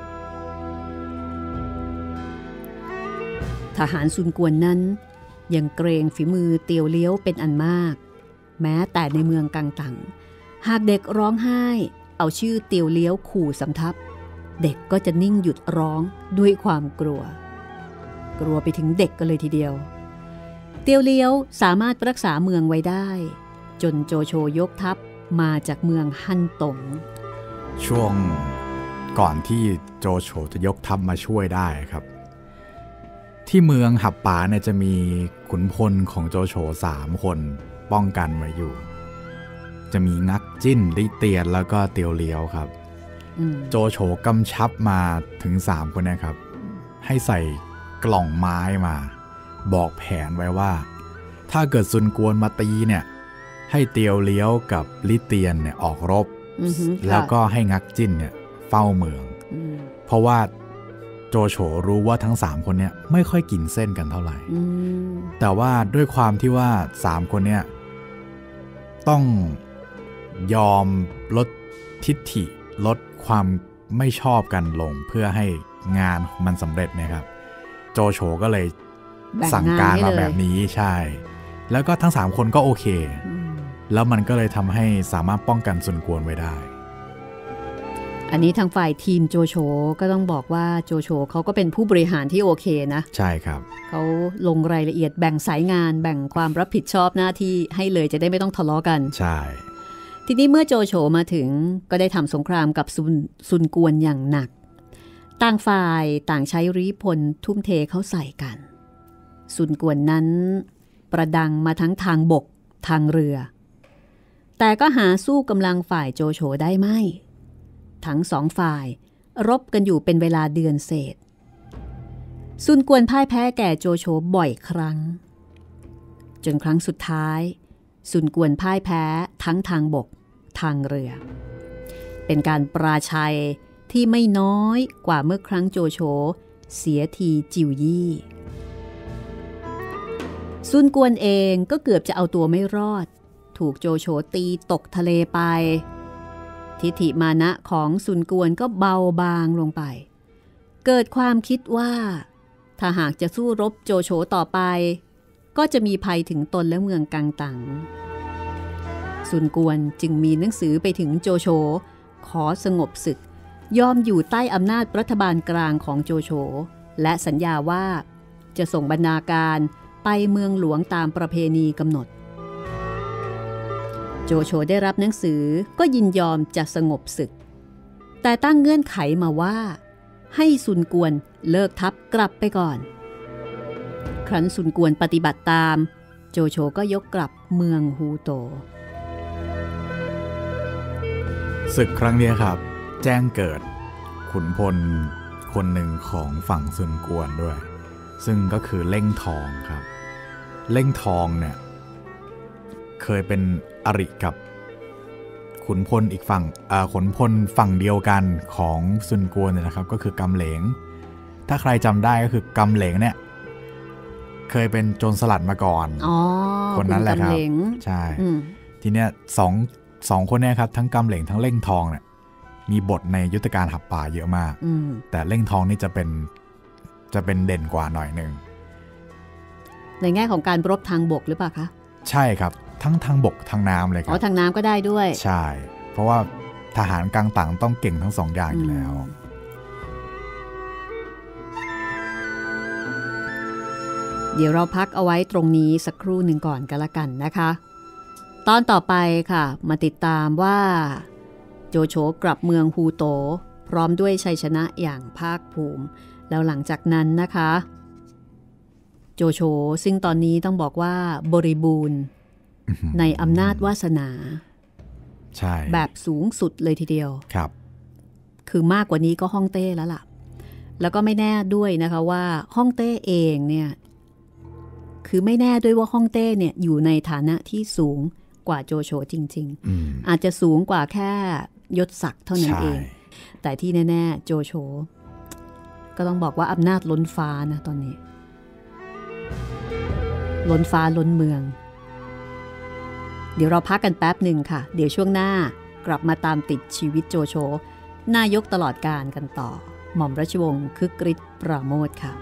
Speaker 2: ทหารซุนกวนนั้นยังเกรงฝีมือเตียวเลี้ยวเป็นอันมากแม้แต่ในเมืองกังตังหากเด็กร้องไห้เอาชื่อเตียวเลี้ยวขู่สำทับเด็กก็จะนิ่งหยุดร้องด้วยความกลัวกลัวไปถึงเด็กกันเลยทีเดียวเตียวเลี้ยวสามารถรักษาเมืองไว้ได้จนโจโฉยกทัพมาจากเมืองฮั่นตง
Speaker 1: ช่วงก่อนที่โจโฉจะยกทัพมาช่วยได้ครับที่เมืองหับป๋าเนี่ยจะมีขุนพลของโจโฉสามคนป้องกันไว้อยู่จะมีงักจิ้นลิเตียนแล้วก็เตียวเลี้ยวครับโจโฉกำชับมาถึงสามคนนะครับให้ใส่กล่องไม้มาบอกแผนไว้ว่าถ้าเกิดซุนกวนมาตีเนี่ยให้เตียวเลี้ยวกับลิเตียนเนี่ยออกรบแล้วก็ให้งักจิ้นเนี่ยเฝ้าเมืองเพราะว่าโจโฉรู้ว่าทั้งสามคนเนี่ยไม่ค่อยกินเส้นกันเท่าไหร่แต่ว่าด้วยความที่ว่าสามคนเนี่ยต้องยอมลดทิฐิลดความไม่ชอบกันลงเพื่อให้งานมันสำเร็จนะครับโจโฉก็เลยสั่งการมาแบบนี้ใช่แล้วก็ทั้งสามคนก็โอเคแล้วมันก็เลยทำให้สามารถป้องกันซุนกวนไว้ได้
Speaker 2: อันนี้ทางฝ่ายทีมโจโฉก็ต้องบอกว่าโจโฉเขาก็เป็นผู้บริหารที่โอเคนะ
Speaker 1: ใช่ครับ
Speaker 2: เขาลงรายละเอียดแบ่งสายงานแบ่งความรับผิดชอบหน้าที่ให้เลยจะได้ไม่ต้องทะเลาะกัน
Speaker 1: ใช่
Speaker 2: ทีนี้เมื่อโจโฉมาถึงก็ได้ทำสงครามกับซุนซุนกวนอย่างหนักต่างฝ่ายต่างใช้ริพลทุ่มเทเข้าใส่กันซุนกวนนั้นประดังมาทั้งทางบกทางเรือแต่ก็หาสู้กำลังฝ่ายโจโฉได้ไม่ทั้งสองฝ่ายรบกันอยู่เป็นเวลาเดือนเศษซุนกวนพ่ายแพ้แก่โจโฉบ่อยครั้งจนครั้งสุดท้ายซุนกวนพ่ายแพ้ทั้งทางบกทางเรือเป็นการปราชัยที่ไม่น้อยกว่าเมื่อครั้งโจโฉเสียทีจิวยี่ซุนกวนเองก็เกือบจะเอาตัวไม่รอดถูกโจโฉตีตกทะเลไปทิฐิมานะของซุนกวนก็เบาบางลงไปเกิดความคิดว่าถ้าหากจะสู้รบโจโฉต่อไปก็จะมีภัยถึงตนและเมืองกังตังซุนกวนจึงมีหนังสือไปถึงโจโฉขอสงบศึกยอมอยู่ใต้อำนาจรัฐบาลกลางของโจโฉและสัญญาว่าจะส่งบรรณาการไปเมืองหลวงตามประเพณีกำหนดโจโฉได้รับหนังสือก็ยินยอมจะสงบศึกแต่ตั้งเงื่อนไขมาว่าให้ซุนกวนเลิกทัพกลับไปก่อนครั้นซุนกวนปฏิบัติตามโจโฉก็ยกกลับเมืองฮูโต
Speaker 1: ศึกครั้งนี้ครับแจ้งเกิดขุนพลคนหนึ่งของฝั่งซุนกวนด้วยซึ่งก็คือเล่งทองครับเล่งทองเนี่ยเคยเป็นอริกับขุนพลอีกฝั่งอ่าขุนพลฝั่งเดียวกันของซุนกวนเนี่ยนะครับก็คือกำเหลงถ้าใครจำได้ก็คือกำเหลงเนี่ยเคยเป็นโจรสลัดมาก่อน
Speaker 2: อ๋อ
Speaker 1: คนนั้นแหละครับใช่ทีเนี้ยสองสองคนเนี่ยครับทั้งกำเหลงทั้งเล่งทองเนี่ยมีบทในยุทธการหับป่าเยอะมากแต่เล่งทองนี่จะเป็นจะเป็นเด่นกว่าหน่อยนึง
Speaker 2: ในแง่ของการรบทางบกหรือเปล่าคะ
Speaker 1: ใช่ครับทั้งทางบกทางน้ำเลยครับ
Speaker 2: อ๋อทางน้ำก็ได้ด้วย
Speaker 1: ใช่เพราะว่าทหารกังตังต้องเก่งทั้งสองอย่างอยู่แล้ว
Speaker 2: เดี๋ยวเราพักเอาไว้ตรงนี้สักครู่หนึ่งก่อนกันละกันนะคะตอนต่อไปค่ะมาติดตามว่าโจโฉกลับเมืองฮูโตพร้อมด้วยชัยชนะอย่างภาคภูมิแล้วหลังจากนั้นนะคะโจโฉซึ่งตอนนี้ต้องบอกว่าบริบูรณ์ในอำนาจวาสนา
Speaker 1: ใช่
Speaker 2: แบบสูงสุดเลยทีเดียว
Speaker 1: ครับ
Speaker 2: คือมากกว่านี้ก็ฮ่องเต้แล้วล่ะแล้วก็ไม่แน่ด้วยนะคะว่าฮ่องเต้เองเนี่ยคือไม่แน่ด้วยว่าฮ่องเต้เนี่ยอยู่ในฐานะที่สูงกว่าโจโฉจริงๆ อ, อาจจะสูงกว่าแค่ยศศักดิ์เท่านั้นเองแต่ที่แน่ๆโจโฉก็ต้องบอกว่าอำนาจล้นฟ้านะตอนนี้ล้นฟ้าล้นเมืองเดี๋ยวเราพักกันแป๊บหนึ่งค่ะเดี๋ยวช่วงหน้ากลับมาตามติดชีวิตโจโฉนายกตลอดกาลกันต่อหม่อมราชวงศ์คึกฤทธิ์ปราโมชค่ะ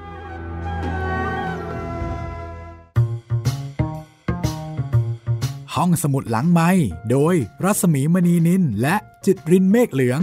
Speaker 1: ห้องสมุดหลังไมค์โดยรัศมีมณีนินและจิตรินเมฆเหลือง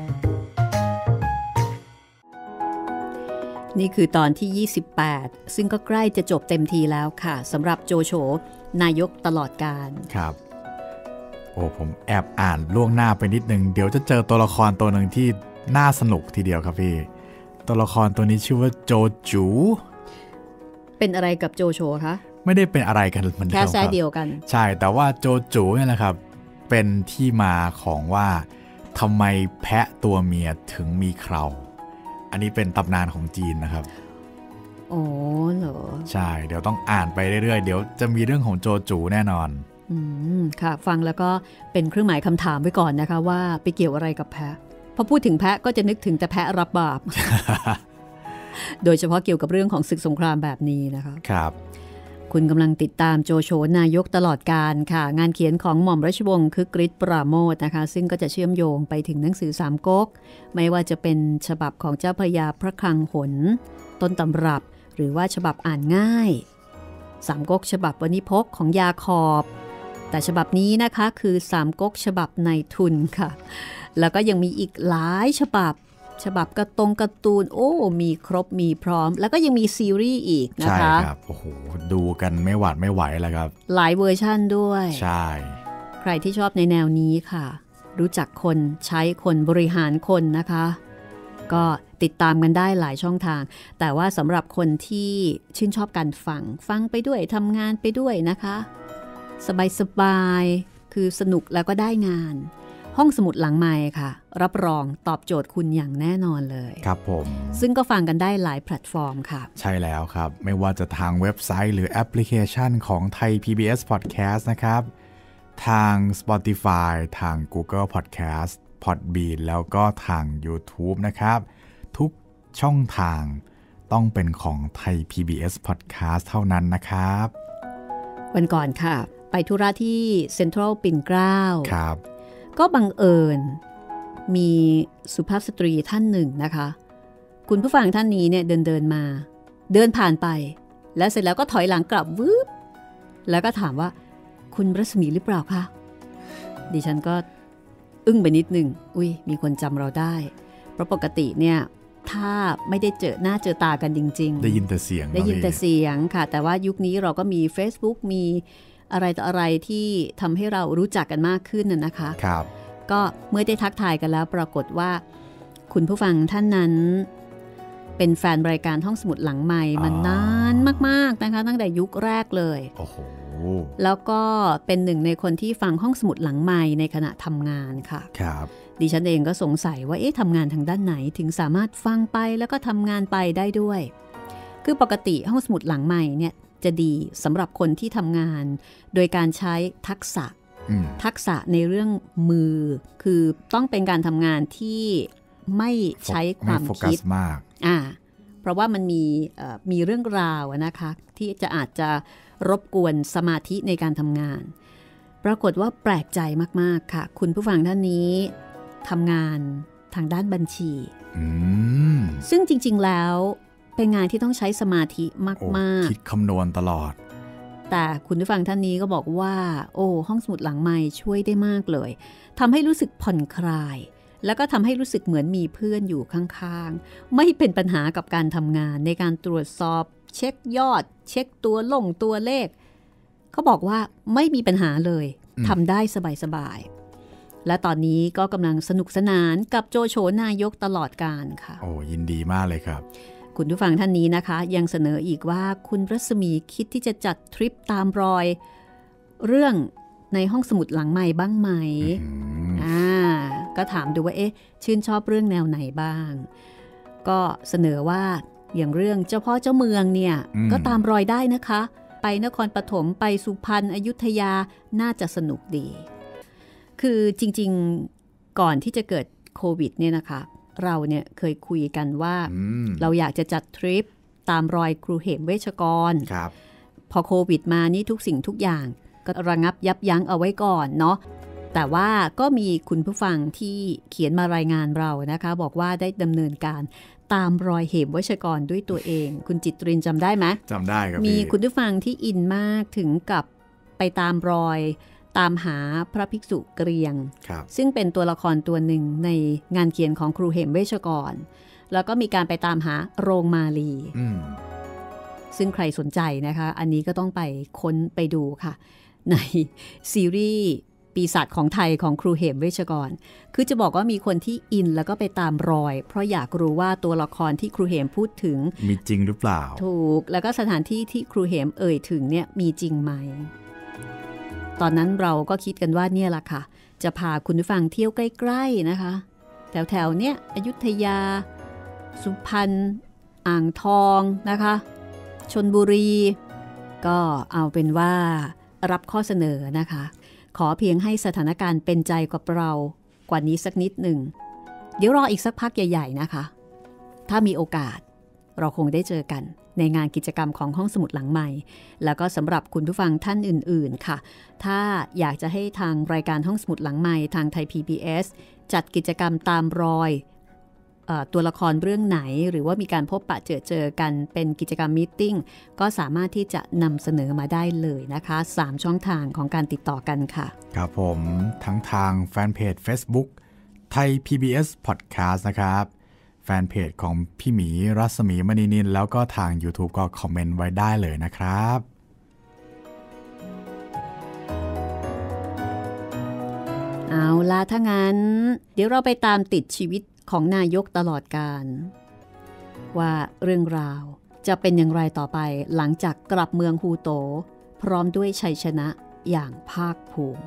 Speaker 2: นี่คือตอนที่ยี่สิบแปดซึ่งก็ใกล้จะจบเต็มทีแล้วค่ะสำหรับโจโฉนายกตลอดกาล
Speaker 1: ครับโอ้ผมแอบอ่านล่วงหน้าไปนิดนึงเดี๋ยวจะเจอตัวละครตัวหนึ่งที่น่าสนุกทีเดียวครับพี่ตัวละครตัวนี้ชื่อว่าโจจู
Speaker 2: เป็นอะไรกับโจโฉคะ
Speaker 1: ไม่ได้เป็นอะไรกันเหมือนเดิมครับ
Speaker 2: แค่แซ่เดียวกัน
Speaker 1: ใช่แต่ว่าโจจูเนี่ยแหละครับเป็นที่มาของว่าทำไมแพะตัวเมียถึงมีเคราอันนี้เป็นตำนานของจีนนะครับ
Speaker 2: โอ้เหรอ
Speaker 1: ใช่เดี๋ยวต้องอ่านไปเรื่อยๆเดี๋ยวจะมีเรื่องของโจจูแน่นอน
Speaker 2: อืมค่ะฟังแล้วก็เป็นเครื่องหมายคำถามไว้ก่อนนะคะว่าไปเกี่ยวอะไรกับแพะพอพูดถึงแพะก็จะนึกถึงแต่แพะรับบาป โดยเฉพาะเกี่ยวกับเรื่องของศึกสงครามแบบนี้นะคะ
Speaker 1: ครับ
Speaker 2: คุณกำลังติดตามโจโฉนายกตลอดกาลค่ะงานเขียนของหม่อมราชวงศ์คึกฤทธิ์ปราโมชนะคะซึ่งก็จะเชื่อมโยงไปถึงหนังสือสามก๊กไม่ว่าจะเป็นฉบับของเจ้าพระยาพระคลังหนต้นตำรับหรือว่าฉบับอ่านง่ายสามก๊กฉบับวณิพกของยาขอบแต่ฉบับนี้นะคะคือสามก๊กฉบับในทุนค่ะแล้วก็ยังมีอีกหลายฉบับฉบับกระตงการ์ตูนโอ้มีครบมีพร้อมแล้วก็ยังมีซีรีส์อีกนะคะ
Speaker 1: ใช่ครับโอ้โหดูกันไม่หวาดไม่ไหวแล้วครับ
Speaker 2: หลายเวอร์ชั่นด้วย
Speaker 1: ใช่
Speaker 2: ใครที่ชอบในแนวนี้ค่ะรู้จักคนใช้คนบริหารคนนะคะก็ติดตามกันได้หลายช่องทางแต่ว่าสำหรับคนที่ชื่นชอบการฟังฟังไปด้วยทำงานไปด้วยนะคะสบายๆคือสนุกแล้วก็ได้งานห้องสมุดหลังไมค์ค่ะรับรองตอบโจทย์คุณอย่างแน่นอนเลย
Speaker 1: ครับผม
Speaker 2: ซึ่งก็ฟังกันได้หลายแพลตฟอร์มค่ะ
Speaker 1: ใช่แล้วครับไม่ว่าจะทางเว็บไซต์หรือแอปพลิเคชันของไทย พี บี เอส Podcast นะครับทาง Spotify ทาง Google Podcast Podbean แล้วก็ทาง YouTube นะครับทุกช่องทางต้องเป็นของไทย พี บี เอส Podcast เท่านั้นนะครับ
Speaker 2: วันก่อนค่ะไปธุระที่เซ็นทรัลปิ่นเกล้า
Speaker 1: ครับ
Speaker 2: ก็บังเอิญมีสุภาพสตรีท่านหนึ่งนะคะคุณผู้ฟังท่านนี้เนี่ยเดินเดินมาเดินผ่านไปแล้วเสร็จแล้วก็ถอยหลังกลับวืบแล้วก็ถามว่าคุณรัศมีหรือเปล่าคะดิฉันก็อึ้งไปนิดหนึ่งอุ้ยมีคนจำเราได้เพราะปกติเนี่ยถ้าไม่ได้เจอหน้าเจอตากันจริง
Speaker 1: ๆได้ยินแต่เสียง
Speaker 2: ได้ยินแต่เสียงค่ะแต่ว่ายุคนี้เราก็มี Facebook มีอะไรต่ออะไรที่ทำให้เรารู้จักกันมากขึ้นน่ะนะคะ
Speaker 1: ครับ
Speaker 2: ก็เมื่อได้ทักทายกันแล้วปรากฏว่าคุณผู้ฟังท่านนั้นเป็นแฟนรายการห้องสมุดหลังไมค์มานานมากๆนะคะตั้งแต่ยุคแรกเลย
Speaker 1: โอ้โห
Speaker 2: แล้วก็เป็นหนึ่งในคนที่ฟังห้องสมุดหลังไมค์ในขณะทำงานค่ะ
Speaker 1: ครับ
Speaker 2: ดิฉันเองก็สงสัยว่าเอ๊ะทำงานทางด้านไหนถึงสามารถฟังไปแล้วก็ทำงานไปได้ด้วยคือปกติห้องสมุดหลังไมค์เนี่ยจะดีสำหรับคนที่ทำงานโดยการใช้ทักษะทักษะในเรื่องมือคือต้องเป็นการทำงานที่ไม่ใช้ความคิด
Speaker 1: มาก
Speaker 2: อ่าเพราะว่ามันมีมีเรื่องราวนะคะที่จะอาจจะรบกวนสมาธิในการทำงานปรากฏว่าแปลกใจมากๆค่ะคุณผู้ฟังท่านนี้ทำงานทางด้านบัญชีซึ่งจริงๆแล้วเป็นงานที่ต้องใช้สมาธิมาก
Speaker 1: ๆคิดคำนวณตลอด
Speaker 2: แต่คุณผู้ฟังท่านนี้ก็บอกว่าโอ้ห้องสมุดหลังไมค์ช่วยได้มากเลยทำให้รู้สึกผ่อนคลายแล้วก็ทำให้รู้สึกเหมือนมีเพื่อนอยู่ข้างๆไม่เป็นปัญหากับการทำงานในการตรวจสอบเช็คยอดเช็คตัวลงตัวเลขเขาบอกว่าไม่มีปัญหาเลยทำได้สบายๆและตอนนี้ก็กำลังสนุกสนานกับโจโฉนายกตลอดกาลค่ะ
Speaker 1: โอ้ยินดีมากเลยครับ
Speaker 2: คุณผู้ฟังท่านนี้นะคะยังเสนออีกว่าคุณรัศมีคิดที่จะจัดทริปตามรอยเรื่องในห้องสมุดหลังใหม่บ้างไหมอ่าก็ถามดูว่าเอ๊ะชื่นชอบเรื่องแนวไหนบ้างก็เสนอว่าอย่างเรื่องเจ้าพ่อเจ้าเมืองเนี่ยก็ตามรอยได้นะคะไปนครปฐมไปสุพรรณอยุธยาน่าจะสนุกดีคือจริงๆก่อนที่จะเกิดโควิดเนี่ยนะคะเราเนี่ยเคยคุยกันว่าเราอยากจะจัดทริปตามรอยครูเหมเวชกร
Speaker 1: ครับ
Speaker 2: พอโควิดมานี่ทุกสิ่งทุกอย่างก็ระงับยับยั้งเอาไว้ก่อนเนาะแต่ว่าก็มีคุณผู้ฟังที่เขียนมารายงานเรานะคะบอกว่าได้ดำเนินการตามรอยเหมวัชกรด้วยตัวเองคุณจิตรินจำได้ไหม
Speaker 1: จำได้ครับ
Speaker 2: มีคุณผู้ฟังที่อินมากถึงกับไปตามรอยตามหาพระภิกษุเกรียงซึ่งเป็นตัวละครตัวหนึ่งในงานเขียนของครูเหมเวชกรแล้วก็มีการไปตามหาโรงมาลีซึ่งใครสนใจนะคะอันนี้ก็ต้องไปค้นไปดูค่ะในซีรีส์ปีศาจของไทยของครูเหมเวชกรคือจะบอกว่ามีคนที่อินแล้วก็ไปตามรอยเพราะอยากรู้ว่าตัวละครที่ครูเหมพูดถึง
Speaker 1: มีจริงหรือเปล่า
Speaker 2: ถูกแล้วก็สถานที่ที่ครูเหมเอ่ยถึงเนี่ยมีจริงไหมตอนนั้นเราก็คิดกันว่าเนี่ยแหละค่ะจะพาคุณผู้ฟังเที่ยวใกล้ๆนะคะแถวๆเนี้ยอยุธยาสุพรรณอ่างทองนะคะชลบุรีก็เอาเป็นว่ารับข้อเสนอนะคะขอเพียงให้สถานการณ์เป็นใจกับเรากว่านี้สักนิดหนึ่งเดี๋ยวรออีกสักพักใหญ่ๆนะคะถ้ามีโอกาสเราคงได้เจอกันในงานกิจกรรมของห้องสมุดหลังใหม่แล้วก็สำหรับคุณผู้ฟังท่านอื่นๆค่ะถ้าอยากจะให้ทางรายการห้องสมุดหลังใหม่ทางไทย พี บี เอส จัดกิจกรรมตามรอยตัวละครเรื่องไหนหรือว่ามีการพบปะเจอเจอกันเป็นกิจกรรมมีตติ้งก็สามารถที่จะนำเสนอมาได้เลยนะคะสามช่องทางของการติดต่อกันค่ะ
Speaker 1: ครับผมทั้งทางแฟนเพจ Facebook ไทย พี บี เอส Podcast นะครับแฟนเพจของพี่หมีรัศมีมณีนินแล้วก็ทาง YouTube ก็คอมเมนต์ไว้ได้เลยนะครับ
Speaker 2: เอาล่ะถ้างั้นเดี๋ยวเราไปตามติดชีวิตของนายกตลอดกาลว่าเรื่องราวจะเป็นอย่างไรต่อไปหลังจากกลับเมืองฮูโตพร้อมด้วยชัยชนะอย่างภาคภูมิ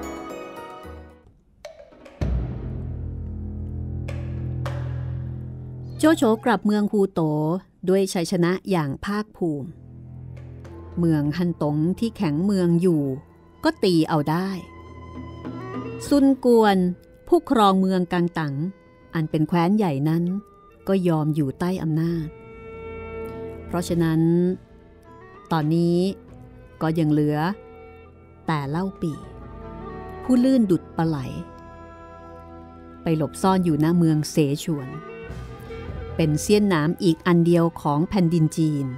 Speaker 2: โจโฉกลับเมืองฮูโตด้วยชัยชนะอย่างภาคภูมิเมืองฮันตงที่แข็งเมืองอยู่ก็ตีเอาได้ซุนกวนผู้ครองเมืองกังตังอันเป็นแคว้นใหญ่นั้นก็ยอมอยู่ใต้อำนาจเพราะฉะนั้นตอนนี้ก็ยังเหลือแต่เล่าปี่ผู้ลื่นดุจปลาไหลไปหลบซ่อนอยู่หน้าเมืองเสฉวนเป็นเสี้ยนหนามอีกอันเดียวของแผ่นดินจีน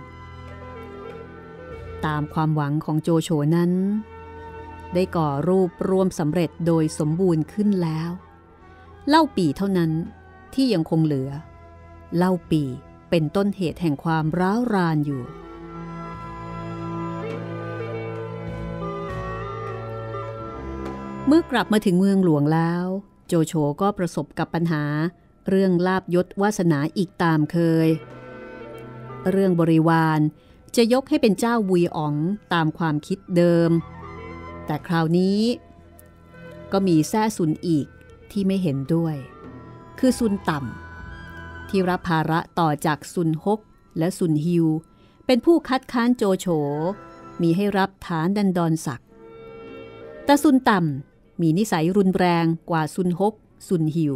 Speaker 2: ตามความหวังของโจโฉนั้นได้ก่อรูปร่วมสำเร็จโดยสมบูรณ์ขึ้นแล้วเล่าปี่เท่านั้นที่ยังคงเหลือเล่าปี่เป็นต้นเหตุแห่งความร้าวรานอยู่เมื่อกลับมาถึงเมืองหลวงแล้วโจโฉก็ประสบกับปัญหาเรื่องลาภยศวาสนาอีกตามเคยเรื่องบริวารจะยกให้เป็นเจ้าวุยอ๋องตามความคิดเดิมแต่คราวนี้ก็มีแซ่ซุนอีกที่ไม่เห็นด้วยคือซุนต่ำที่รับภาระต่อจากซุนฮกและซุนฮิวเป็นผู้คัดค้านโจโฉมีให้รับฐานดันดอนศักดิ์แต่ซุนต่ำมีนิสัยรุนแรงกว่าซุนฮกซุนฮิว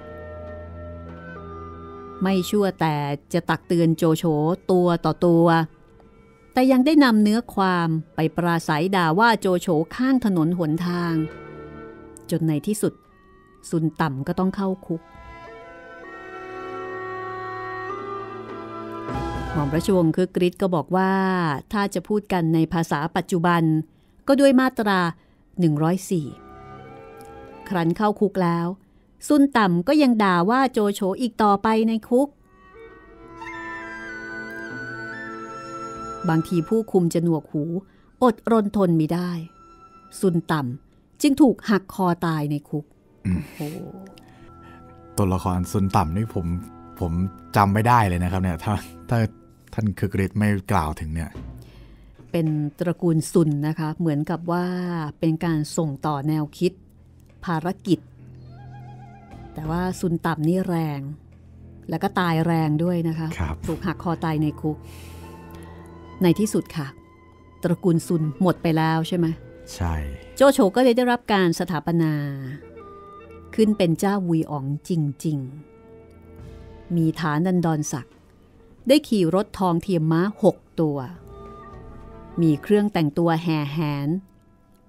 Speaker 2: ไม่ชั่วแต่จะตักเตือนโจโฉตัวต่อตัวแต่ยังได้นำเนื้อความไปปราศัยด่าว่าโจโฉข้างถนนหนทางจนในที่สุดซุนต่ำก็ต้องเข้าคุกหม่อมราชวงศ์คึกฤทธิ์ก็บอกว่าถ้าจะพูดกันในภาษาปัจจุบันก็ด้วยมาตราหนึ่งร้อยสี่ครั้นเข้าคุกแล้วซุนต่ำก็ยังด่าว่าโจโฉอีกต่อไปในคุกบางทีผู้คุมจะหนวกหูอดรนทนมิได้ซุนต่ำจึงถูกหักคอตายในคุกโอ้
Speaker 1: ตัวละครซุนต่ำนี่ผมผมจำไม่ได้เลยนะครับเนี่ยถ้าถ้าท่านคึกฤทธิ์ไม่กล่าวถึงเนี่ย
Speaker 2: เป็นตระกูลซุนนะคะเหมือนกับว่าเป็นการส่งต่อแนวคิดภารกิจแต่ว่าซุนต่ำนี่แรงแล้วก็ตายแรงด้วยนะคะถูกหักคอตายในคุกในที่สุดค่ะตระกูลซุนหมดไปแล้วใช่ไหม
Speaker 1: ใช่
Speaker 2: โจโฉก็เลยได้รับการสถาปนาขึ้นเป็นเจ้าวุยอ๋องจริงๆมีฐานดันดอนศักดิ์ได้ขี่รถทองเทียมม้าหกตัวมีเครื่องแต่งตัวแห่แหน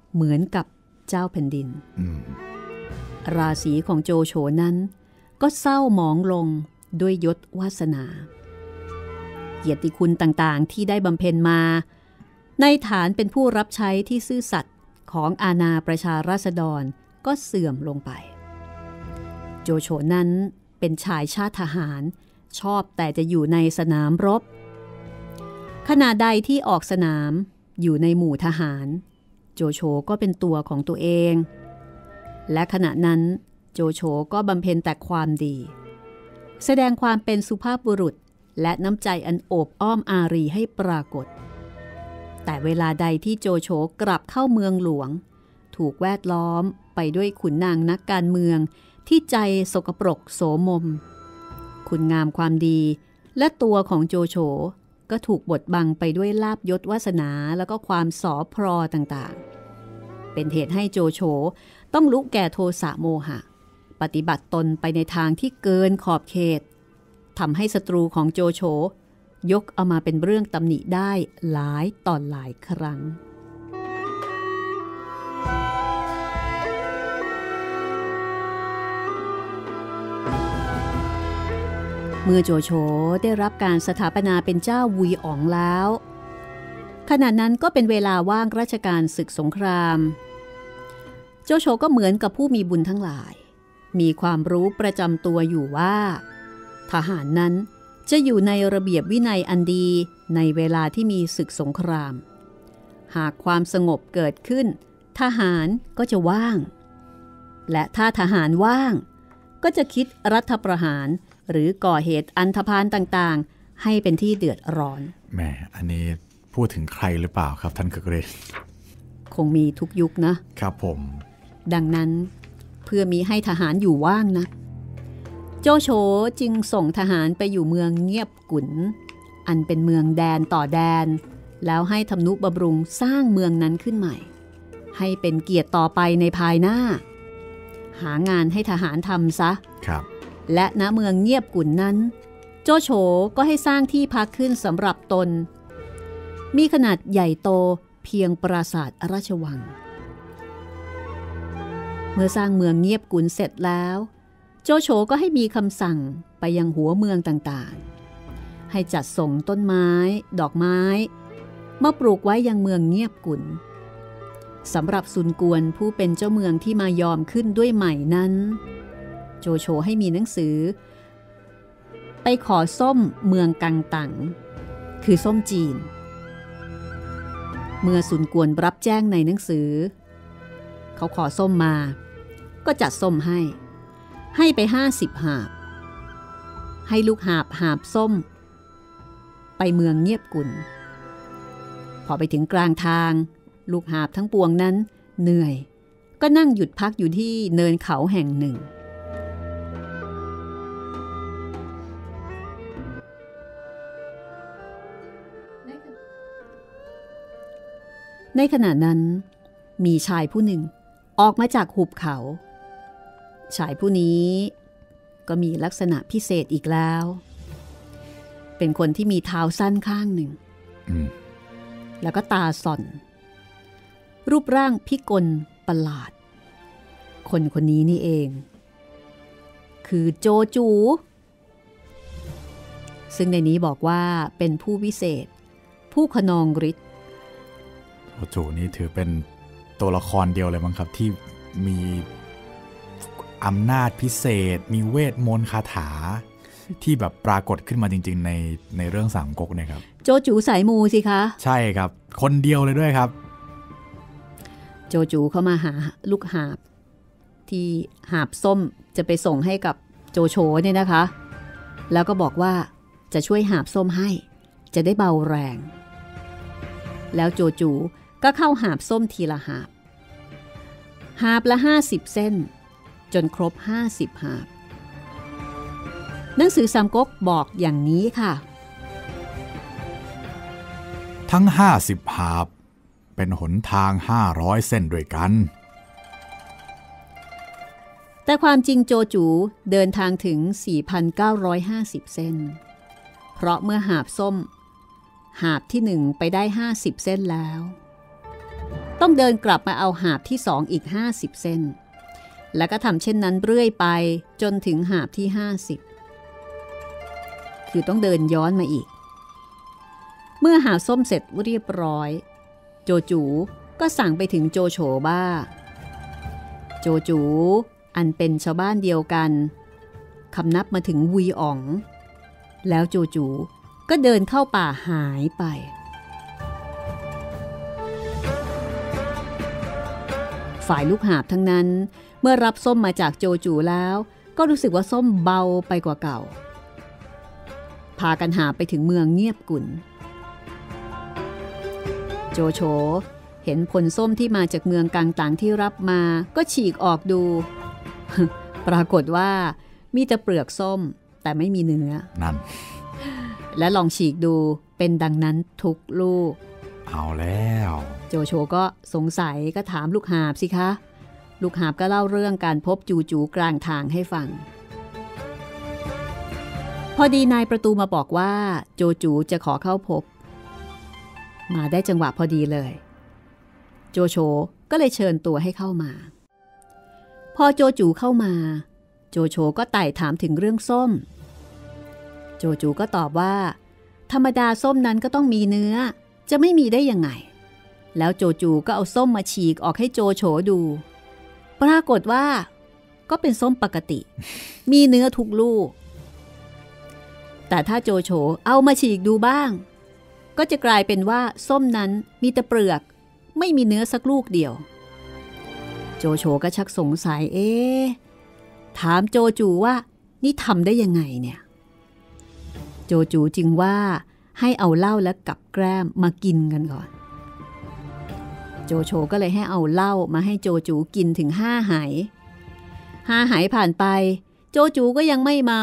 Speaker 2: เหมือนกับเจ้าแผ่นดินราศีของโจโฉนั้นก็เศร้าหมองลงด้วยยศวาสนาเกียรติคุณต่างๆที่ได้บำเพ็ญมาในฐานเป็นผู้รับใช้ที่ซื่อสัตย์ของอาณาประชาราษฎรก็เสื่อมลงไปโจโฉนั้นเป็นชายชาติทหารชอบแต่จะอยู่ในสนามรบขณะใดที่ออกสนามอยู่ในหมู่ทหารโจโฉก็เป็นตัวของตัวเองและขณะนั้นโจโฉก็บำเพ็ญแต่ความดีแสดงความเป็นสุภาพบุรุษและน้ำใจอันโอบอ้อมอารีให้ปรากฏแต่เวลาใดที่โจโฉกลับเข้าเมืองหลวงถูกแวดล้อมไปด้วยขุนนางนักการเมืองที่ใจสกปรกโสมมคุณงามความดีและตัวของโจโฉก็ถูกบดบังไปด้วยลาภยศวาสนาแล้วก็ความสอพรอต่างๆเป็นเหตุให้โจโฉต้องลุกแก่โทสะโมหะปฏิบัติตนไปในทางที่เกินขอบเขตทำให้ศัตรูของโจโฉยกเอามาเป็นเรื่องตำหนิได้หลายต่อหลายครั้งเมื่อโจโฉได้รับการสถาปนาเป็นเจ้าวุยอ๋องแล้วขณะนั้นก็เป็นเวลาว่างราชการศึกสงครามโจโฉก็เหมือนกับผู้มีบุญทั้งหลายมีความรู้ประจำตัวอยู่ว่าทหารนั้นจะอยู่ในระเบียบวินัยอันดีในเวลาที่มีศึกสงครามหากความสงบเกิดขึ้นทหารก็จะว่างและถ้าทหารว่างก็จะคิดรัฐประหารหรือก่อเหตุอันธพาลต่างๆให้เป็นที่เดือดร้อน
Speaker 1: แหมอันนี้พูดถึงใครหรือเปล่าครับท่านกฤษ
Speaker 2: คงมีทุกยุคนะครับ
Speaker 1: ผม
Speaker 2: ดังนั้นเพื่อมีให้ทหารอยู่ว่างนะโจโฉจึงส่งทหารไปอยู่เมืองเงียบกุ๋นอันเป็นเมืองแดนต่อแดนแล้วให้ทำนุบำรุงสร้างเมืองนั้นขึ้นใหม่ให้เป็นเกียรติต่อไปในภายหน้าหางานให้ทหารทำซะ
Speaker 1: ครับ
Speaker 2: และณเมืองเงียบกุ๋นนั้นโจโฉก็ให้สร้างที่พักขึ้นสำหรับตนมีขนาดใหญ่โตเพียงปราสาทราชวังเมื่อสร้างเมืองเงียบกุ๋นเสร็จแล้วโจโฉก็ให้มีคำสั่งไปยังหัวเมืองต่างๆให้จัดส่งต้นไม้ดอกไม้มาปลูกไว้ยังเมืองเงียบกุ๋นสำหรับซุนกวนผู้เป็นเจ้าเมืองที่มายอมขึ้นด้วยใหม่นั้นโจโฉให้มีหนังสือไปขอส้มเมืองกังตังคือส้มจีนเมื่อซุนกวนรับแจ้งในหนังสือเขาขอส้มมาก็จัดส้มให้ให้ไปห้าสิบหาบให้ลูกหาบหาบส้มไปเมืองเงียบกุ๋นพอไปถึงกลางทางลูกหาบทั้งปวงนั้นเหนื่อยก็นั่งหยุดพักอยู่ที่เนินเขาแห่งหนึ่งในขณะนั้นมีชายผู้หนึ่งออกมาจากหุบเขาชายผู้นี้ก็มีลักษณะพิเศษอีกแล้วเป็นคนที่มีเท้าสั้นข้างหนึ่งแล้วก็ตาส่อนรูปร่างพิกลประหลาดคนคนนี้นี่เองคือโจจูซึ่งในนี้บอกว่าเป็นผู้วิเศษผู้ขนองฤทธิ์
Speaker 1: โจจูนี่ถือเป็นตัวละครเดียวเลยมั้งครับที่มีอำนาจพิเศษมีเวทมนต์คาถาที่แบบปรากฏขึ้นมาจริงๆในในเรื่องสามก๊กเนี่ยครับ
Speaker 2: โจจูสายมูสิคะ
Speaker 1: ใช่ครับคนเดียวเลยด้วยครับ
Speaker 2: โจจูเข้ามาหาลูกหาบที่หาบส้มจะไปส่งให้กับโจโฉเนี่ยนะคะแล้วก็บอกว่าจะช่วยหาบส้มให้จะได้เบาแรงแล้วโจจูก็เข้าหาบส้มทีละหาบหาบละห้าสิบเส้นจนครบห้าสิบหาบหนังสือสามก๊กบอกอย่างนี้ค่ะ
Speaker 1: ทั้งห้าสิบหาบเป็นหนทางห้าร้อยเส้นด้วยกัน
Speaker 2: แต่ความจริงโจจูเดินทางถึง สี่พันเก้าร้อยห้าสิบ เส้นเพราะเมื่อหาบส้มหาบที่หนึ่งไปได้ห้าสิบเส้นแล้วต้องเดินกลับมาเอาหาบที่สองอีกห้าสิบเส้นแล้วก็ทำเช่นนั้นเรื่อยไปจนถึงหาบที่ห้าสิบคือต้องเดินย้อนมาอีกเมื่อหาส้มเสร็จเรียบร้อยโจจูก็สั่งไปถึงโจโฉว่าโจจูอันเป็นชาวบ้านเดียวกันคำนับมาถึงวีอ๋องแล้วโจจูก็เดินเข้าป่าหายไปฝ่ายลูกหาบทั้งนั้นเมื่อรับส้มมาจากโจจูแล้วก็รู้สึกว่าส้มเบาไปกว่าเก่าพากันหาไปถึงเมืองเงียบกุ่นโจโฉเห็นผลส้มที่มาจากเมืองกังตังที่รับมาก็ฉีกออกดู ปรากฏว่ามีแต่เปลือกส้มแต่ไม่มีเนื้อนั่นและลองฉีกดูเป็นดังนั้นทุกลูก
Speaker 1: เอาแล้ว
Speaker 2: โจโฉก็สงสัยก็ถามลูกหาบสิคะลูกหาบก็เล่าเรื่องการพบจูจูกลางทางให้ฟังพอดีนายประตูมาบอกว่าโจจูจะขอเข้าพบมาได้จังหวะพอดีเลยโจโฉก็เลยเชิญตัวให้เข้ามาพอโจจูเข้ามาโจโฉก็ไต่ถามถึงเรื่องส้มโจจูก็ตอบว่าธรรมดาส้มนั้นก็ต้องมีเนื้อจะไม่มีได้ยังไงแล้วโจจูก็เอาส้มมาฉีกออกให้โจโฉดูปรากฏว่าก็เป็นส้มปกติ มีเนื้อทุกลูกแต่ถ้าโจโฉเอามาฉีกดูบ้างก็จะกลายเป็นว่าส้มนั้นมีแต่เปลือกไม่มีเนื้อสักลูกเดียวโจโฉก็ชักสงสัยเอ๊ะถามโจจูว่านี่ทำได้ยังไงเนี่ยโจจูจึงว่าให้เอาเหล้าและกับแกล้มมากินกันก่อนโจโฉก็เลยให้เอาเหล้ามาให้โจจูกินถึงห้าไหห้าไหผ่านไปโจจูก็ยังไม่เมา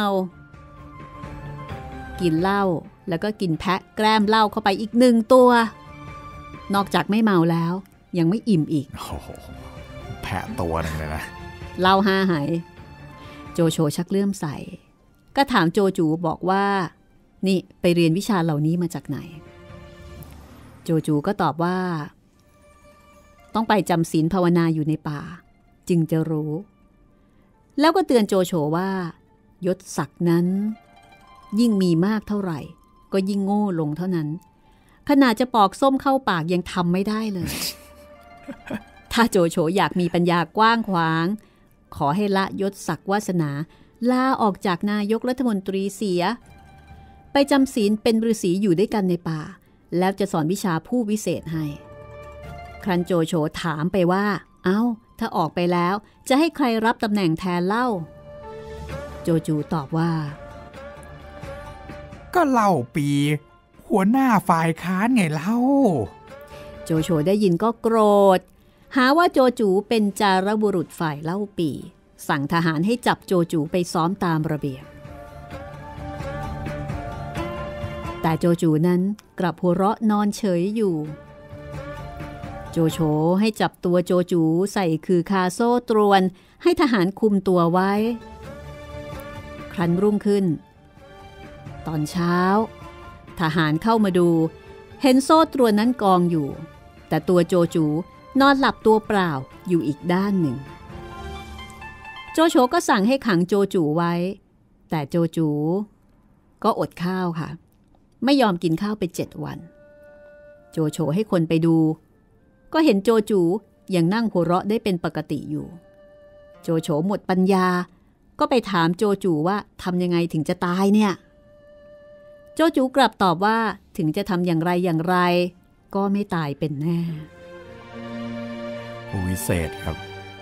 Speaker 2: กินเหล้าแล้วก็กินแพะแกล้มเหล้าเข้าไปอีกหนึ่งตัวนอกจากไม่เมาแล้วยังไม่อิ่มอีก
Speaker 1: โอ้โหแพะตัวนึงเลยนะ
Speaker 2: เหล้าห้าไหโจโฉชักเลื่อมใสก็ถามโจจูบอกว่านี่ไปเรียนวิชาเหล่านี้มาจากไหนโจจูก็ตอบว่าต้องไปจำศีลภาวนาอยู่ในป่าจึงจะรู้แล้วก็เตือนโจโฉว่ายศศักดิ์นั้นยิ่งมีมากเท่าไหร่ก็ยิ่งโง่ลงเท่านั้นขนาดจะปอกส้มเข้าปากยังทำไม่ได้เลย ถ้าโจโฉอยากมีปัญญากว้างขวางขอให้ละยศศักดิ์วาสนาลาออกจากนายกรัฐมนตรีเสียไปจำศีลเป็นฤาษีอยู่ด้วยกันในป่าแล้วจะสอนวิชาผู้วิเศษให้ครั้นโจโฉถามไปว่าเอ้าถ้าออกไปแล้วจะให้ใครรับตำแหน่งแทนเล่าโจจูตอบว่า
Speaker 1: ก็เล่าปีหัวหน้าฝ่ายค้านไงเล่า
Speaker 2: โจโฉได้ยินก็โกรธหาว่าโจจูเป็นจารบุรุษฝ่ายเล่าปีสั่งทหารให้จับโจจูไปซ้อมตามระเบียบแต่โจจูนั้นกลับหัวเราะนอนเฉยอยู่โจโฉให้จับตัวโจจูใส่คือคาโซ่ตรวนให้ทหารคุมตัวไว้ครั้นรุ่งขึ้นตอนเช้าทหารเข้ามาดูเห็นโซ่ตรวนนั้นกองอยู่แต่ตัวโจจูนอนหลับตัวเปล่าอยู่อีกด้านหนึ่งโจโฉก็สั่งให้ขังโจจูไว้แต่โจจูก็อดข้าวค่ะไม่ยอมกินข้าวไปเจ็ดวันโจโฉให้คนไปดูก็เห็นโจจูยังนั่งหัวเราะได้เป็นปกติอยู่โจโฉหมดปัญญาก็ไปถามโจจูว่าทำยังไงถึงจะตายเนี่ยโจจูกลับตอบว่าถึงจะทำอย่างไรอย่างไรก็ไม่ตายเป็นแน่
Speaker 1: ผู้วิเศษครับ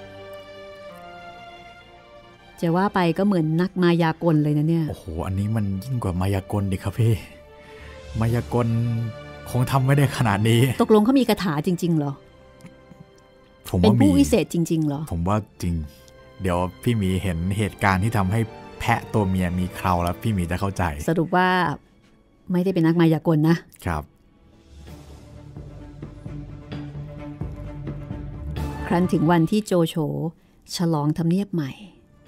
Speaker 2: จะว่าไปก็เหมือนนักมายากลเลยนะเนี่ย
Speaker 1: โอ้โหอันนี้มันยิ่งกว่ามายากลดิครับพี่มายากลคงทำไม่ได้ขนาดนี้
Speaker 2: ตกลงเขามีคาถาจริงๆเหรอ
Speaker 1: ผม
Speaker 2: ว่ามีเป็นผู้วิเศษจริงๆเหรอ
Speaker 1: ผมว่าจริงเดี๋ยวพี่หมีเห็นเหตุการณ์ที่ทำให้แพะตัวเมียมีเคราแล้วพี่หมีจะเข้าใจ
Speaker 2: สรุปว่าไม่ได้เป็นนักมายากล
Speaker 1: นะครับ
Speaker 2: ครั้นถึงวันที่โจโฉฉลองทำเนียบใหม่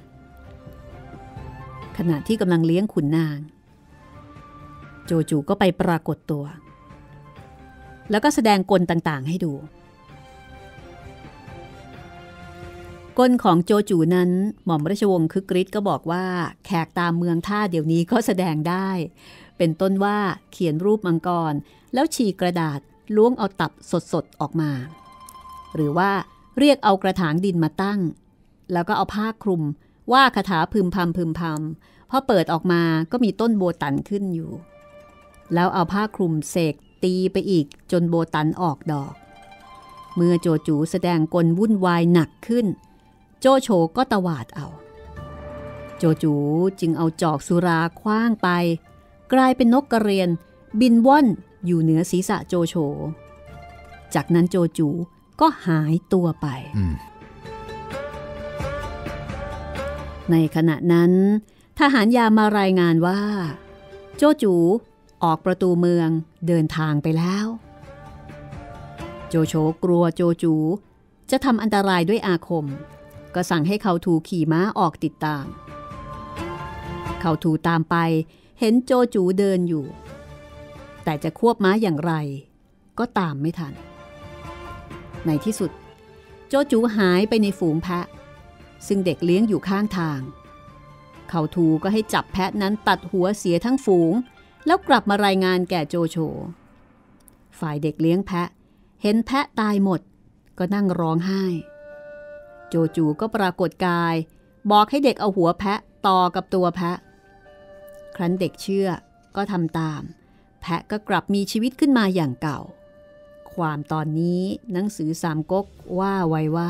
Speaker 2: ขณะที่กำลังเลี้ยงขุนนางโจจูก็ไปปรากฏตัวแล้วก็แสดงกลต่างๆให้ดูกลของโจจูนั้นหม่อมราชวงศ์คึกฤทธิ์ก็บอกว่าแขกตามเมืองท่าเดี๋ยวนี้ก็แสดงได้เป็นต้นว่าเขียนรูปมังกรแล้วฉีกกระดาษล้วงเอาตับสดๆออกมาหรือว่าเรียกเอากระถางดินมาตั้งแล้วก็เอาผ้าคลุมว่าคาถาพึมพำพึมพำพอเปิดออกมาก็มีต้นโบตันขึ้นอยู่แล้วเอาผ้าคลุมเสกตีไปอีกจนโบตันออกดอกเมื่อโจจูแสดงกลวุ่นวายหนักขึ้นโจโฉก็ตวาดเอาโจจูจึงเอาจอกสุราคว้างไปกลายเป็นนกกระเรียนบินว่อนอยู่เหนือศีรษะโจโฉจากนั้นโจจูก็หายตัวไปในขณะนั้นทหารยามมารายงานว่าโจจูออกประตูเมืองเดินทางไปแล้วโจโฉกลัวโจจูจะทำอันตรายด้วยอาคมก็สั่งให้เขาถูขี่ม้าออกติดตามเขาถูตามไปเห็นโจจูเดินอยู่แต่จะควบม้าอย่างไรก็ตามไม่ทันในที่สุดโจจูหายไปในฝูงแพะซึ่งเด็กเลี้ยงอยู่ข้างทางเขาถูก็ให้จับแพะนั้นตัดหัวเสียทั้งฝูงแล้วกลับมารายงานแก่โจโฉฝ่ายเด็กเลี้ยงแพะเห็นแพะตายหมดก็นั่งร้องไห้โจจูก็ปรากฏกายบอกให้เด็กเอาหัวแพะต่อกับตัวแพะครั้นเด็กเชื่อก็ทำตามแพะก็กลับมีชีวิตขึ้นมาอย่างเก่าความตอนนี้หนังสือสามก๊กว่าไว้ว่า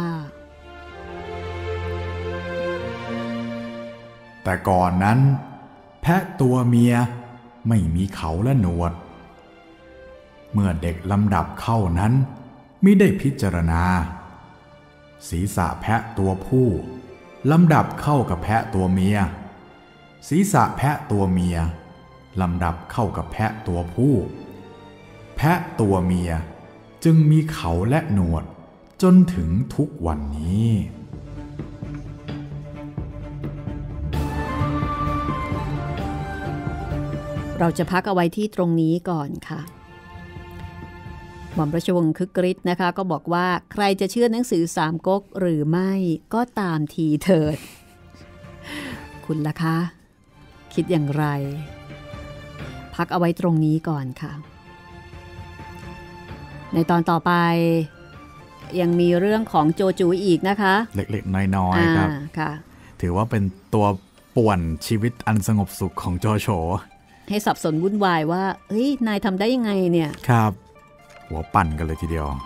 Speaker 1: แต่ก่อนนั้นแพะตัวเมียไม่มีเขาและหนวดเมื่อเด็กลำดับเข้านั้นมิได้พิจารณาศีรษะแพะตัวผู้ลำดับเข้ากับแพะตัวเมียศีรษะแพะตัวเมียลำดับเข้ากับแพะตัวผู้แพะตัวเมียจึงมีเขาและหนวดจนถึงทุกวันนี้
Speaker 2: เราจะพักเอาไว้ที่ตรงนี้ก่อนค่ะหม่อมราชวงศ์คึกฤทธิ์นะคะก็บอกว่าใครจะเชื่อหนังสือสามก๊กหรือไม่ก็ตามทีเถิดคุณล่ะคะคิดอย่างไรพักเอาไว้ตรงนี้ก่อนค่ะในตอนต่อไปยังมีเรื่องของโจจูอีกนะคะ
Speaker 1: เล็กๆน้อยๆครับ
Speaker 2: ค่ะ
Speaker 1: ถือว่าเป็นตัวป่วนชีวิตอันสงบสุขของโจโฉ
Speaker 2: ให้สับสนวุ่นวายว่าเฮ้ยนายทำได้ยังไงเนี่ย
Speaker 1: ครับหัวปั่นกันเลยทีเดียว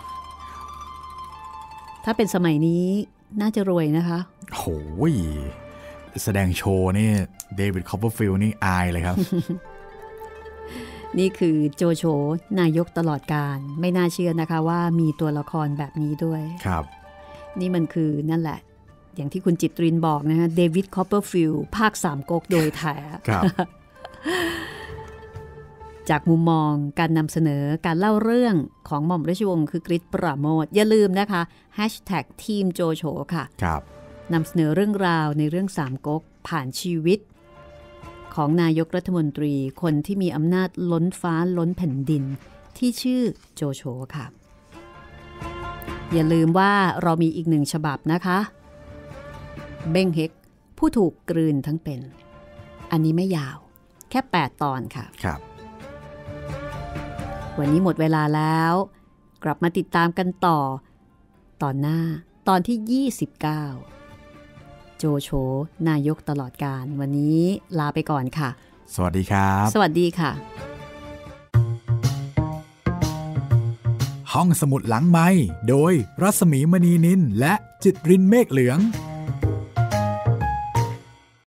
Speaker 2: ถ้าเป็นสมัยนี้น่าจะรวยนะคะ
Speaker 1: โหยแสดงโชว์นี่เดวิดคอปเปอร์ฟิลด์นี่อายเลยครับ
Speaker 2: นี่คือโจโฉนายกตลอดกาลไม่น่าเชื่อนะคะว่ามีตัวละครแบบนี้ด้วย
Speaker 1: ครับ
Speaker 2: นี่มันคือนั่นแหละอย่างที่คุณจิตรินบอกนะฮะเดวิดคอปเปอร์ฟิลด์ภาคสามก๊กโดยแท้
Speaker 1: ครับ
Speaker 2: จากมุมมองการนำเสนอการเล่าเรื่องของหม่อมราชวงศ์คึกฤทธิ์ปราโมทย์อย่าลืมนะคะแฮชแท็กทีมโจโฉค่ะ
Speaker 1: ครับ
Speaker 2: นำเสนอเรื่องราวในเรื่องสามก๊กผ่านชีวิตของนายกรัฐมนตรีคนที่มีอำนาจล้นฟ้าล้นแผ่นดินที่ชื่อโจโฉค่ะอย่าลืมว่าเรามีอีกหนึ่งฉบับนะคะเบ้งเฮกผู้ถูกกลืนทั้งเป็นอันนี้ไม่ยาวแค่แปดตอนค่ะ
Speaker 1: ครับ
Speaker 2: วันนี้หมดเวลาแล้วกลับมาติดตามกันต่อตอนหน้าตอนที่ยี่สิบเก้าโจโฉนายกตลอดกาลวันนี้ลาไปก่อนค่ะ
Speaker 1: สวัสดีครับ
Speaker 2: สวัสดีค่ะ
Speaker 1: ห้องสมุดหลังไมค์โดยรัศมีมณีนินและจิตรินเมฆเหลือง